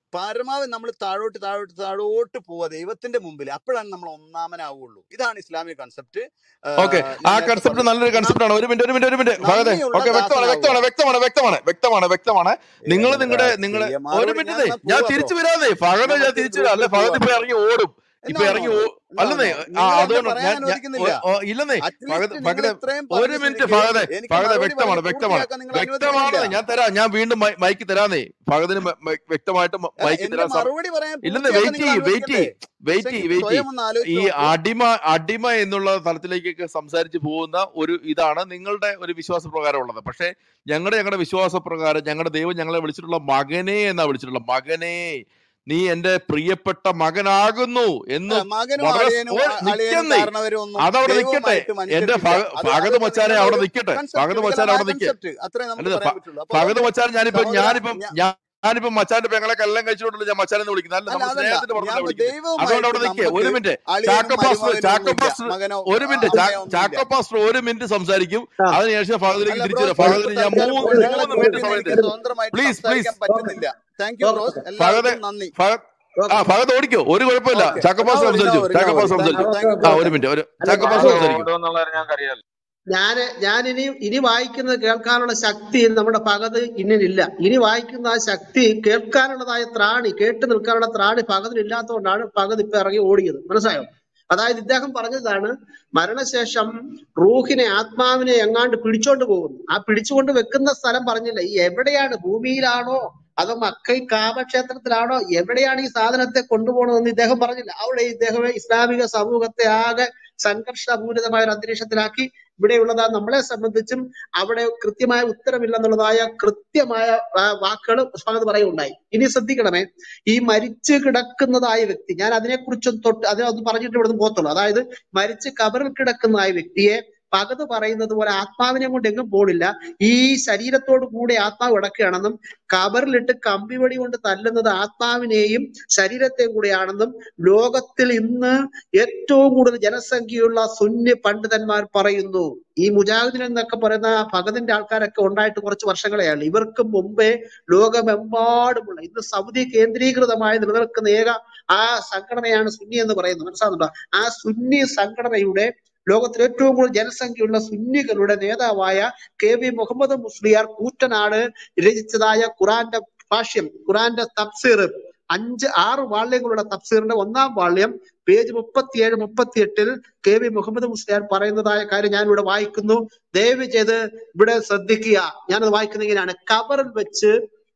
പരമാവധി നമ്മൾ താഴോട്ട് താഴോട്ട് താഴോട്ട് പോവുക ദൈവത്തിന്റെ മുമ്പിൽ. അപ്പോഴാണ് നമ്മൾ ഒന്നാമനാവുള്ളൂ. ഇതാണ് ഇസ്ലാമിക കൺസെപ്റ്റ്.
ഓക്കെ, ആ
ഞാൻ നേരത്തെ
കൺസെപ്റ്റ്
പറഞ്ഞു,
നല്ലൊരു കൺസെപ്റ്റ് ആണ്. ഒരു മിനിറ്റ് ഒരു മിനിറ്റ് ഒരു മിനിറ്റ് ഭഗതേ.
നന്ദിയുള്ള
ഓക്കെ, വ്യക്തമാണ് വ്യക്തമാണ്
ദാസനാവുക.
വ്യക്തമാണ് വ്യക്തമാണ് വ്യക്തമാണ് വ്യക്തമാണ് നിങ്ങൾ
എന്താ
നിങ്ങളുടെ നിങ്ങളുടെ
ചെയ്യ
ഒരു
മറുപടി? ഞാൻ
മിനിറ്റ്
എന്നാ
ഞാൻ
പോവാ
തിരിച്ചു
ബ്രോ,
വരാതെ ഭഗത
ഞാൻ
ഞാൻ
മറ്റൊരു
തിരിച്ചു വരാം. അല്ലെ
ഗ്രൂപ്പിൽ
ഭഗത്
പോവാ
ഇപ്പൊ
ബ്രോ.
ഇറങ്ങി ഓടും, ഇപ്പൊ
നോ
ഇറങ്ങി
നോ നോ
ഓ
നോ
അല്ലെന്നേ
നോ
ആ
നിങ്ങൾ എന്നെ
അതുകൊണ്ട്
പറയാൻ
ഞാൻ ഞാൻ
അനുവദിക്കുന്നില്ല.
ഓ, ഇല്ലെന്നേ ഭഗത്
അറ്റ്ലീസ്റ്റ് നിങ്ങൾ
ഭഗത്
ഇത്രയും
ഒരു
പറഞ്ഞ
മിനിറ്റ്
സ്ഥിതിക്ക്
ഭഗതെ
എനിക്ക്
ഭഗതെ
മറുപടി
വ്യക്തമാണ്
പറഞ്ഞ്
വ്യക്തമാണ്
പൂർത്തിയാക്കാൻ നിങ്ങൾ അനുവദിക്കുന്നില്ല.
വ്യക്തമാണ്. ഞാൻ തരാം, ഞാൻ വീണ്ടും മൈ- മൈക്ക് തരാന്നേ ഭഗതിന് മ- മ- വ്യക്തമായിട്ട് മ-
അല്ല,
മൈക്ക്
എന്റെ
തരാൻ സമയം
മറുപടി പറയാൻ
ഇല്ലെന്ന്.
പൂർത്തിയാക്കാൻ
വെയിറ്റ്
നിങ്ങൾ
ചെയ്യ് വെയിറ്റ്
അനുവദിക്കണ്ടേ?
ചെയ്യ് വെയിറ്റ് ചെയ്യ്
ശരി,
വെയിറ്റ് ചെയ്യ്
സ്വയം ഒന്ന് ആലോചിച്ച്
ഈ
നോക്കൂ.
അടിമ അടിമ എന്നുള്ള തലത്തിലേക്കൊക്കെ സംസാരിച്ച് പോകുന്ന ഒരു ഇതാണ് നിങ്ങളുടെ ഒരു വിശ്വാസപ്രകാരം ഉള്ളത്. പക്ഷെ ഞങ്ങളുടെ ഞങ്ങളുടെ വിശ്വാസപ്രകാരം ഞങ്ങളുടെ ദൈവം ഞങ്ങളെ വിളിച്ചിട്ടുള്ള മകനെ എന്നാ വിളിച്ചിട്ടുള്ള മകനെ, നീ എന്റെ പ്രിയപ്പെട്ട മകനാകുന്നു എന്ന്
അല്ല, മകനും
വളരെ
അളിയനും
ഒരു
അ- അളിയനും
നിക്കുന്നേ.
കാരണവരും ഒന്നും
അതവിടെ നിക്കട്ടെ.
ദൈവമായിട്ട്
എന്റെ
മനുഷ്യർക്കില്ല. അത്
ഭഗത്
അത്
മച്ചാനെ
നിങ്ങളുടെ
അവിടെ
ഒരു
നിക്കട്ടെ.
കൺസെപ്റ്റ്,
ഭഗത് മച്ചാൻ
വികലമായ
അവിടെ നിൽക്കേ.
കൺസെപ്റ്റ്. അത്രേ നമുക്ക്
അല്ലത്
പറയാൻ പറ്റുള്ളൂ. അപ്പൊ
ഭഗത്
അതുകൊണ്ട്
മച്ചാൻ ഞാനിപ്പോ
സഹോദര
ഞാനിപ്പം
ഞാൻ
ഞാൻ ഞാനിപ്പോ മച്ചാന്റെ പെങ്ങളെ കല്യാണം കഴിച്ചിട്ടുണ്ടല്ലോ, ഞാൻ മച്ചാനെന്ന് വിളിക്കുന്നത്. അല്ല,
അല്ല
നമ്മൾ
അതല്ല,
സ്നേഹത്തിന്റെ
ഞാൻ
പുറത്തല്ല വിളിക്കുന്നത്. അതുകൊണ്ട്
ദൈവവുമായിട്ട്
അവിടെ നിൽക്കേ. ഒരു
നമുക്ക്
മിനിറ്റ്
അളിയനും
ചാക്കോ പാസ്റ്റർ
മരുമകനും
ചാക്കോ
ഒന്നുമില്ല,
പാസ്റ്റർ
മകനോ
ഒരു മിനിറ്റ്
അമ്മയോ ഒന്നുമില്ല.
ചാക്കോ പാസ്റ്റർ ഒരു മിനിറ്റ് സംസാരിക്കും.
ആ,
അതിനുശേഷം ഫഹദിലേക്ക്
അല്ല
തിരിച്ചു
ബ്രോ,
വരാം.
ഞാനിപ്പോ
ഫഹദിന് ഞാൻ
തൽക്കാലം
മൂന്ന്
പോയി. നിങ്ങളെ
മൂന്ന്
ഒരു
മിനിറ്റ്
ഗ്രൂപ്പിൽ നിന്ന്
സമയം
എനിക്ക്
തരും.
സ്വതന്ത്രമായിട്ട്
പ്ലീസ് പ്ലീസ്
സംസാരിക്കാൻ
ഓക്കെ
പറ്റുന്നില്ല. Thank you
okay
bros,
okay
Fahad
എല്ലാവർക്കും നന്ദി.
ഫഹദ് ആ
ഓക്കെ
ഫഹദ് ഓടിക്കോ, ഒരു കുഴപ്പമില്ല.
Okay,
Chacko
no
pastor
worry no
സംസാരിച്ചു.
Worry no
Chacko
worry.
Pastor
thank you
സംസാരിച്ചു.
താങ്ക് യു
ആ
ബ്രോ.
ഒരു മിനിറ്റ് ഒരു
അല്ല
ചാക്കോ
ഞാന്
പാസ്റ്റർ
ഫഹദ്
സംസാരിക്കും.
ഓടുമെന്നുള്ളത് ഞങ്ങൾക്കറിയാലോ.
ഞാന് ഞാനിനി ഇനി വായിക്കുന്നത് കേൾക്കാനുള്ള ശക്തി നമ്മുടെ പകത് ഇന്നിനില്ല. ഇനി വായിക്കുന്ന ആ ശക്തി കേൾക്കാനുള്ളതായ ത്രാണി, കേട്ട് നിൽക്കാനുള്ള ത്രാണി പകതിന് ഇല്ലാത്തതുകൊണ്ടാണ് പകത് ഇപ്പൊ ഇറങ്ങി ഓടിയത്. മനസ്സിലായോ? അതായത് ഇദ്ദേഹം പറഞ്ഞതാണ് മരണശേഷം റൂഹിനെ, ആത്മാവിനെ എങ്ങാണ്ട് പിടിച്ചോണ്ട് പോകുന്നു. ആ പിടിച്ചുകൊണ്ട് വെക്കുന്ന സ്ഥലം പറഞ്ഞില്ല. ഈ എവിടെയാണ്, ഭൂമിയിലാണോ അതോ മക്കൈ കാമക്ഷേത്രത്തിലാണോ, എവിടെയാണ് ഈ സാധനത്തെ കൊണ്ടുപോകണമെന്ന് ഇദ്ദേഹം പറഞ്ഞില്ല. അവിടെ ഇദ്ദേഹം ഇസ്ലാമിക സമൂഹത്തെ ആകെ സംഘർഷപൂരിതമായ ഒരു അന്തരീക്ഷത്തിലാക്കി. ഇവിടെയുള്ളതാ നമ്മളെ സംബന്ധിച്ചും അവിടെ കൃത്യമായ ഉത്തരമില്ലെന്നുള്ളതായ കൃത്യമായ വാക്കുകൾ സ്വാഗത് പറയുണ്ടായി. ഇനി ശ്രദ്ധിക്കണമേ, ഈ മരിച്ചു കിടക്കുന്നതായ വ്യക്തി, ഞാൻ അതിനെക്കുറിച്ചും തൊട്ട് അതിനൊന്നും പറഞ്ഞിട്ട് ഇവിടുന്ന് പോകത്തുള്ളൂ. അതായത് മരിച്ച് കബറിൽ കിടക്കുന്നതായ വ്യക്തിയെ പകത് പറയുന്നത് പോലെ ആത്മാവിനെ കൊണ്ട് എങ്ങും പോണില്ല. ഈ ശരീരത്തോട് കൂടെ ആത്മാവ് കിടക്കുകയാണെന്നും കബറിലിട്ട് കമ്പിവടി കൊണ്ട് തല്ലുന്നത് ആത്മാവിനെയും ശരീരത്തെയും കൂടെയാണെന്നും ലോകത്തിൽ ഇന്ന് ഏറ്റവും കൂടുതൽ ജനസംഖ്യയുള്ള സുന്നി പണ്ഡിതന്മാർ പറയുന്നു. ഈ മുജാഹിദിൻ എന്നൊക്കെ പറയുന്ന ഭഗതിന്റെ ആൾക്കാരൊക്കെ ഉണ്ടായിട്ട് കുറച്ച് വർഷങ്ങളെയാണ്. ഇവർക്ക് മുമ്പേ ലോകമെമ്പാടുമുള്ള ഇന്ന് സൗദി കേന്ദ്രീകൃതമായി നിലനിൽക്കുന്ന ഏക ആ സംഘടനയാണ് സുന്നി എന്ന് പറയുന്നത്. മനസ്സിലാകുന്നുണ്ടോ? ആ സുന്നി സംഘടനയുടെ ലോകത്തിൽ ഏറ്റവും കൂടുതൽ ജനസംഖ്യയുള്ള സുന്നികളുടെ നേതാവായ കെ വി മുഹമ്മദ് മുസ്ലിയാർ കൂറ്റനാട് രചിച്ചതായ ഖുറാന്റെ ഭാഷ്യം, ഖുറാന്റെ തഫ്സീർ, അഞ്ച് ആറ് വാള്യങ്ങളുള്ള തഫ്സീറിന്റെ ഒന്നാം വാള്യം പേജ് മുപ്പത്തിയേഴ് മുപ്പത്തി എട്ടിൽ കെ വി മുഹമ്മദ് മുസ്ലിയാർ പറയുന്നതായ കാര്യം ഞാൻ ഇവിടെ വായിക്കുന്നു. ദയവ് ചെയ്ത് ഇവിടെ ശ്രദ്ധിക്കുക. ഞാനത് വായിക്കുന്നത് ഇങ്ങനെയാണ്: കബറിൽ വെച്ച്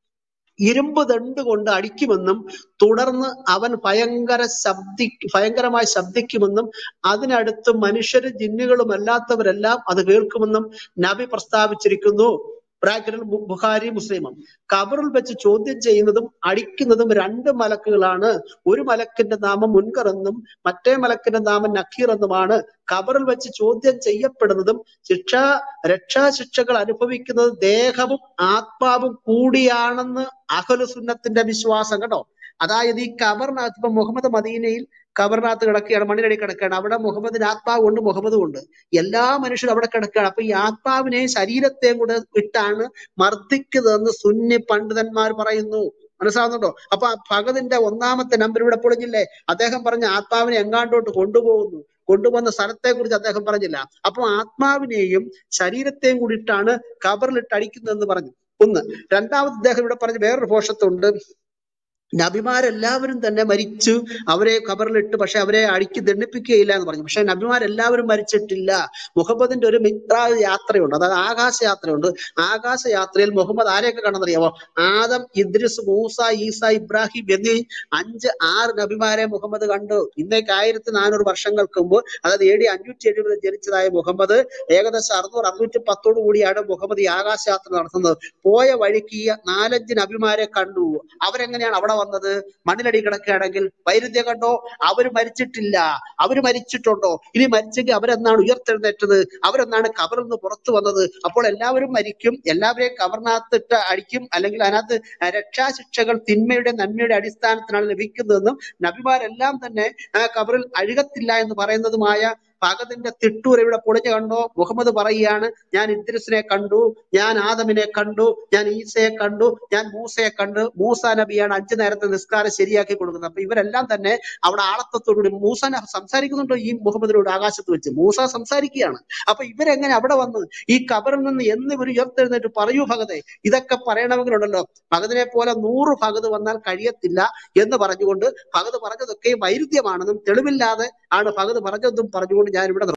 ഇരുമ്പ് ദണ്ട് കൊണ്ട് അടിക്കുമെന്നും തുടർന്ന് അവൻ ഭയങ്കര ശബ്ദി ഭയങ്കരമായി ശബ്ദിക്കുമെന്നും അതിനടുത്ത് മനുഷ്യരും ജിന്നുകളും അല്ലാത്തവരെല്ലാം അത് കേൾക്കുമെന്നും നബി പ്രസ്താവിച്ചിരിക്കുന്നു. ബ്രാക്കറ്റിൽ ബുഖാരി മുസ്ലിമും. കബറിൽ വെച്ച് ചോദ്യം ചെയ്യുന്നതും അടിക്കുന്നതും രണ്ട് മലക്കുകളാണ്. ഒരു മലക്കിന്റെ നാമം മുൻകർ എന്നും മറ്റേ മലക്കിന്റെ നാമം നഖീർ എന്നുമാണ്. കബറിൽ വെച്ച് ചോദ്യം ചെയ്യപ്പെടുന്നതും ശിക്ഷ രക്ഷാശിക്ഷകൾ അനുഭവിക്കുന്നത് ദേഹവും ആത്മാവും കൂടിയാണെന്ന് അഹ്ലു സുന്നത്തിന്റെ വിശ്വാസം. കേട്ടോ, അതായത് ഈ കബറിനകത്ത് ഇപ്പൊ മുഹമ്മദ് മദീനയിൽ കബറിനകത്ത് കിടക്കുകയാണ്, മണ്ണിനടി കിടക്കുകയാണ്. അവിടെ മുഹമ്മദിന് ആത്മാവ് ഉണ്ട്, മുഹമ്മദ് ഉണ്ട്, എല്ലാ മനുഷ്യരും അവിടെ കിടക്കുകയാണ്. അപ്പൊ ഈ ആത്മാവിനെയും ശരീരത്തെയും കൂടെ ഇട്ടാണ് മർദ്ദിക്കുന്നതെന്ന് സുന്നി പണ്ഡിതന്മാർ പറയുന്നു. മനസ്സിലാവുന്നുണ്ടോ? അപ്പൊ ഭഗതിന്റെ ഒന്നാമത്തെ നമ്പർ ഇവിടെ പൊളിഞ്ഞില്ലേ? അദ്ദേഹം പറഞ്ഞ ആത്മാവിനെ എങ്ങാണ്ടോട്ട് കൊണ്ടുപോകുന്നു, കൊണ്ടുപോകുന്ന സ്ഥലത്തെ കുറിച്ച് അദ്ദേഹം പറഞ്ഞില്ല. അപ്പൊ ആത്മാവിനെയും ശരീരത്തെയും കൂടിയിട്ടാണ് കബറിലിട്ട് അടിക്കുന്നതെന്ന് പറഞ്ഞു. ഒന്ന്. രണ്ടാമത് അദ്ദേഹം ഇവിടെ പറഞ്ഞ വേറൊരു പോഷത്തുണ്ട്. നബിമാരെല്ലാവരും തന്നെ മരിച്ചു, അവരെ ഖബറിലിട്ട്, പക്ഷെ അവരെ അടിക്ക് ദണ്ഡിപ്പിക്കുകയില്ല എന്ന് പറഞ്ഞു. പക്ഷെ നബിമാരെല്ലാവരും മരിച്ചിട്ടില്ല. മുഹമ്മദിന്റെ ഒരു മിത്രാജ് യാത്രയുണ്ട്, അതായത് ആകാശ യാത്രയുണ്ട്. ആകാശ യാത്രയിൽ മുഹമ്മദ് ആരെയൊക്കെ കണ്ടെന്നറിയാമോ? ആദം, ഇദ്രിസ്, മൂസ, ഈസ, ഇബ്രാഹിം എന്നീ അഞ്ച് ആറ് നബിമാരെ മുഹമ്മദ് കണ്ടു. ഇന്നേക്ക് ആയിരത്തി നാനൂറ് വർഷങ്ങൾക്ക് മുമ്പ്, അതായത് എ ഡി അഞ്ഞൂറ്റി എഴുപതിൽ ജനിച്ചതായ മുഹമ്മദ് ഏകദേശം അറുന്നൂറ് അറുന്നൂറ്റി പത്തോടു കൂടിയാണ് മുഹമ്മദ് ഈ ആകാശ യാത്ര നടത്തുന്നത്. പോയ വഴിക്ക് ഈ നാലഞ്ച് നബിമാരെ കണ്ടു. അവരെങ്ങനെയാണ് അവിടെ വന്നത്? മണ്ണിലടി കിടക്കുകയാണെങ്കിൽ വൈരുദ്ധ്യം കണ്ടോ? അവര് മരിച്ചിട്ടില്ല. അവര് മരിച്ചിട്ടുണ്ടോ? ഇനി മരിച്ചെങ്കിൽ അവരെന്നാണ് ഉയർത്തെഴുന്നേറ്റത്? അവരെന്നാണ് കബറിൽ നിന്ന് പുറത്തു വന്നത്? അപ്പോൾ എല്ലാവരും മരിക്കും, എല്ലാവരെയും കബറിനകത്തിട്ട് അടിക്കും, അല്ലെങ്കിൽ അതിനകത്ത് രക്ഷാശിക്ഷകൾ തിന്മയുടെ നന്മയുടെ അടിസ്ഥാനത്തിലാണ് ലഭിക്കുന്നതെന്നും നബിമാരെല്ലാം തന്നെ കബറിൽ അഴുകത്തില്ല എന്ന് പറയുന്നതുമായ പകതിന്റെ തിട്ടൂർ ഇവിടെ പൊളിഞ്ഞു കണ്ടോ? മുഹമ്മദ് പറയുകയാണ്, ഞാൻ ഇദ്രിസിനെ കണ്ടു, ഞാൻ ആദമിനെ കണ്ടു, ഞാൻ ഈസയെ കണ്ടു, ഞാൻ മൂസയെ കണ്ടു. മൂസ നബിയാണ് അഞ്ചു നേരത്തെ നിസ്കാരം ശരിയാക്കി കൊടുക്കുന്നത്. അപ്പൊ ഇവരെല്ലാം തന്നെ അവിടെ ആളത്വത്തോടുകൂടി മൂസ സംസാരിക്കുന്നുണ്ടോ ഈ മുഹമ്മദിനോട് ആകാശത്ത് വെച്ച്? മൂസ സംസാരിക്കുകയാണ്. അപ്പൊ ഇവരെങ്ങനെ അവിടെ വന്നത്? ഈ ഖബറിൽ നിന്ന് എന്ന് ഇവർ ഉയർത്തെഴുന്നേറ്റ് പറയൂ ഭഗതേ. ഇതൊക്കെ പറയണമെങ്കിലുണ്ടല്ലോ ഭഗതിനെ പോലെ നൂറ് ഭഗത് വന്നാൽ കഴിയത്തില്ല എന്ന് പറഞ്ഞുകൊണ്ട് ഭഗത് പറഞ്ഞതൊക്കെ വൈരുദ്ധ്യമാണെന്നും തെളിവില്ലാതെ ആണ് ഭഗത് പറഞ്ഞതെന്നും പറഞ്ഞുകൊണ്ട് ഞാൻ ഇവിടെ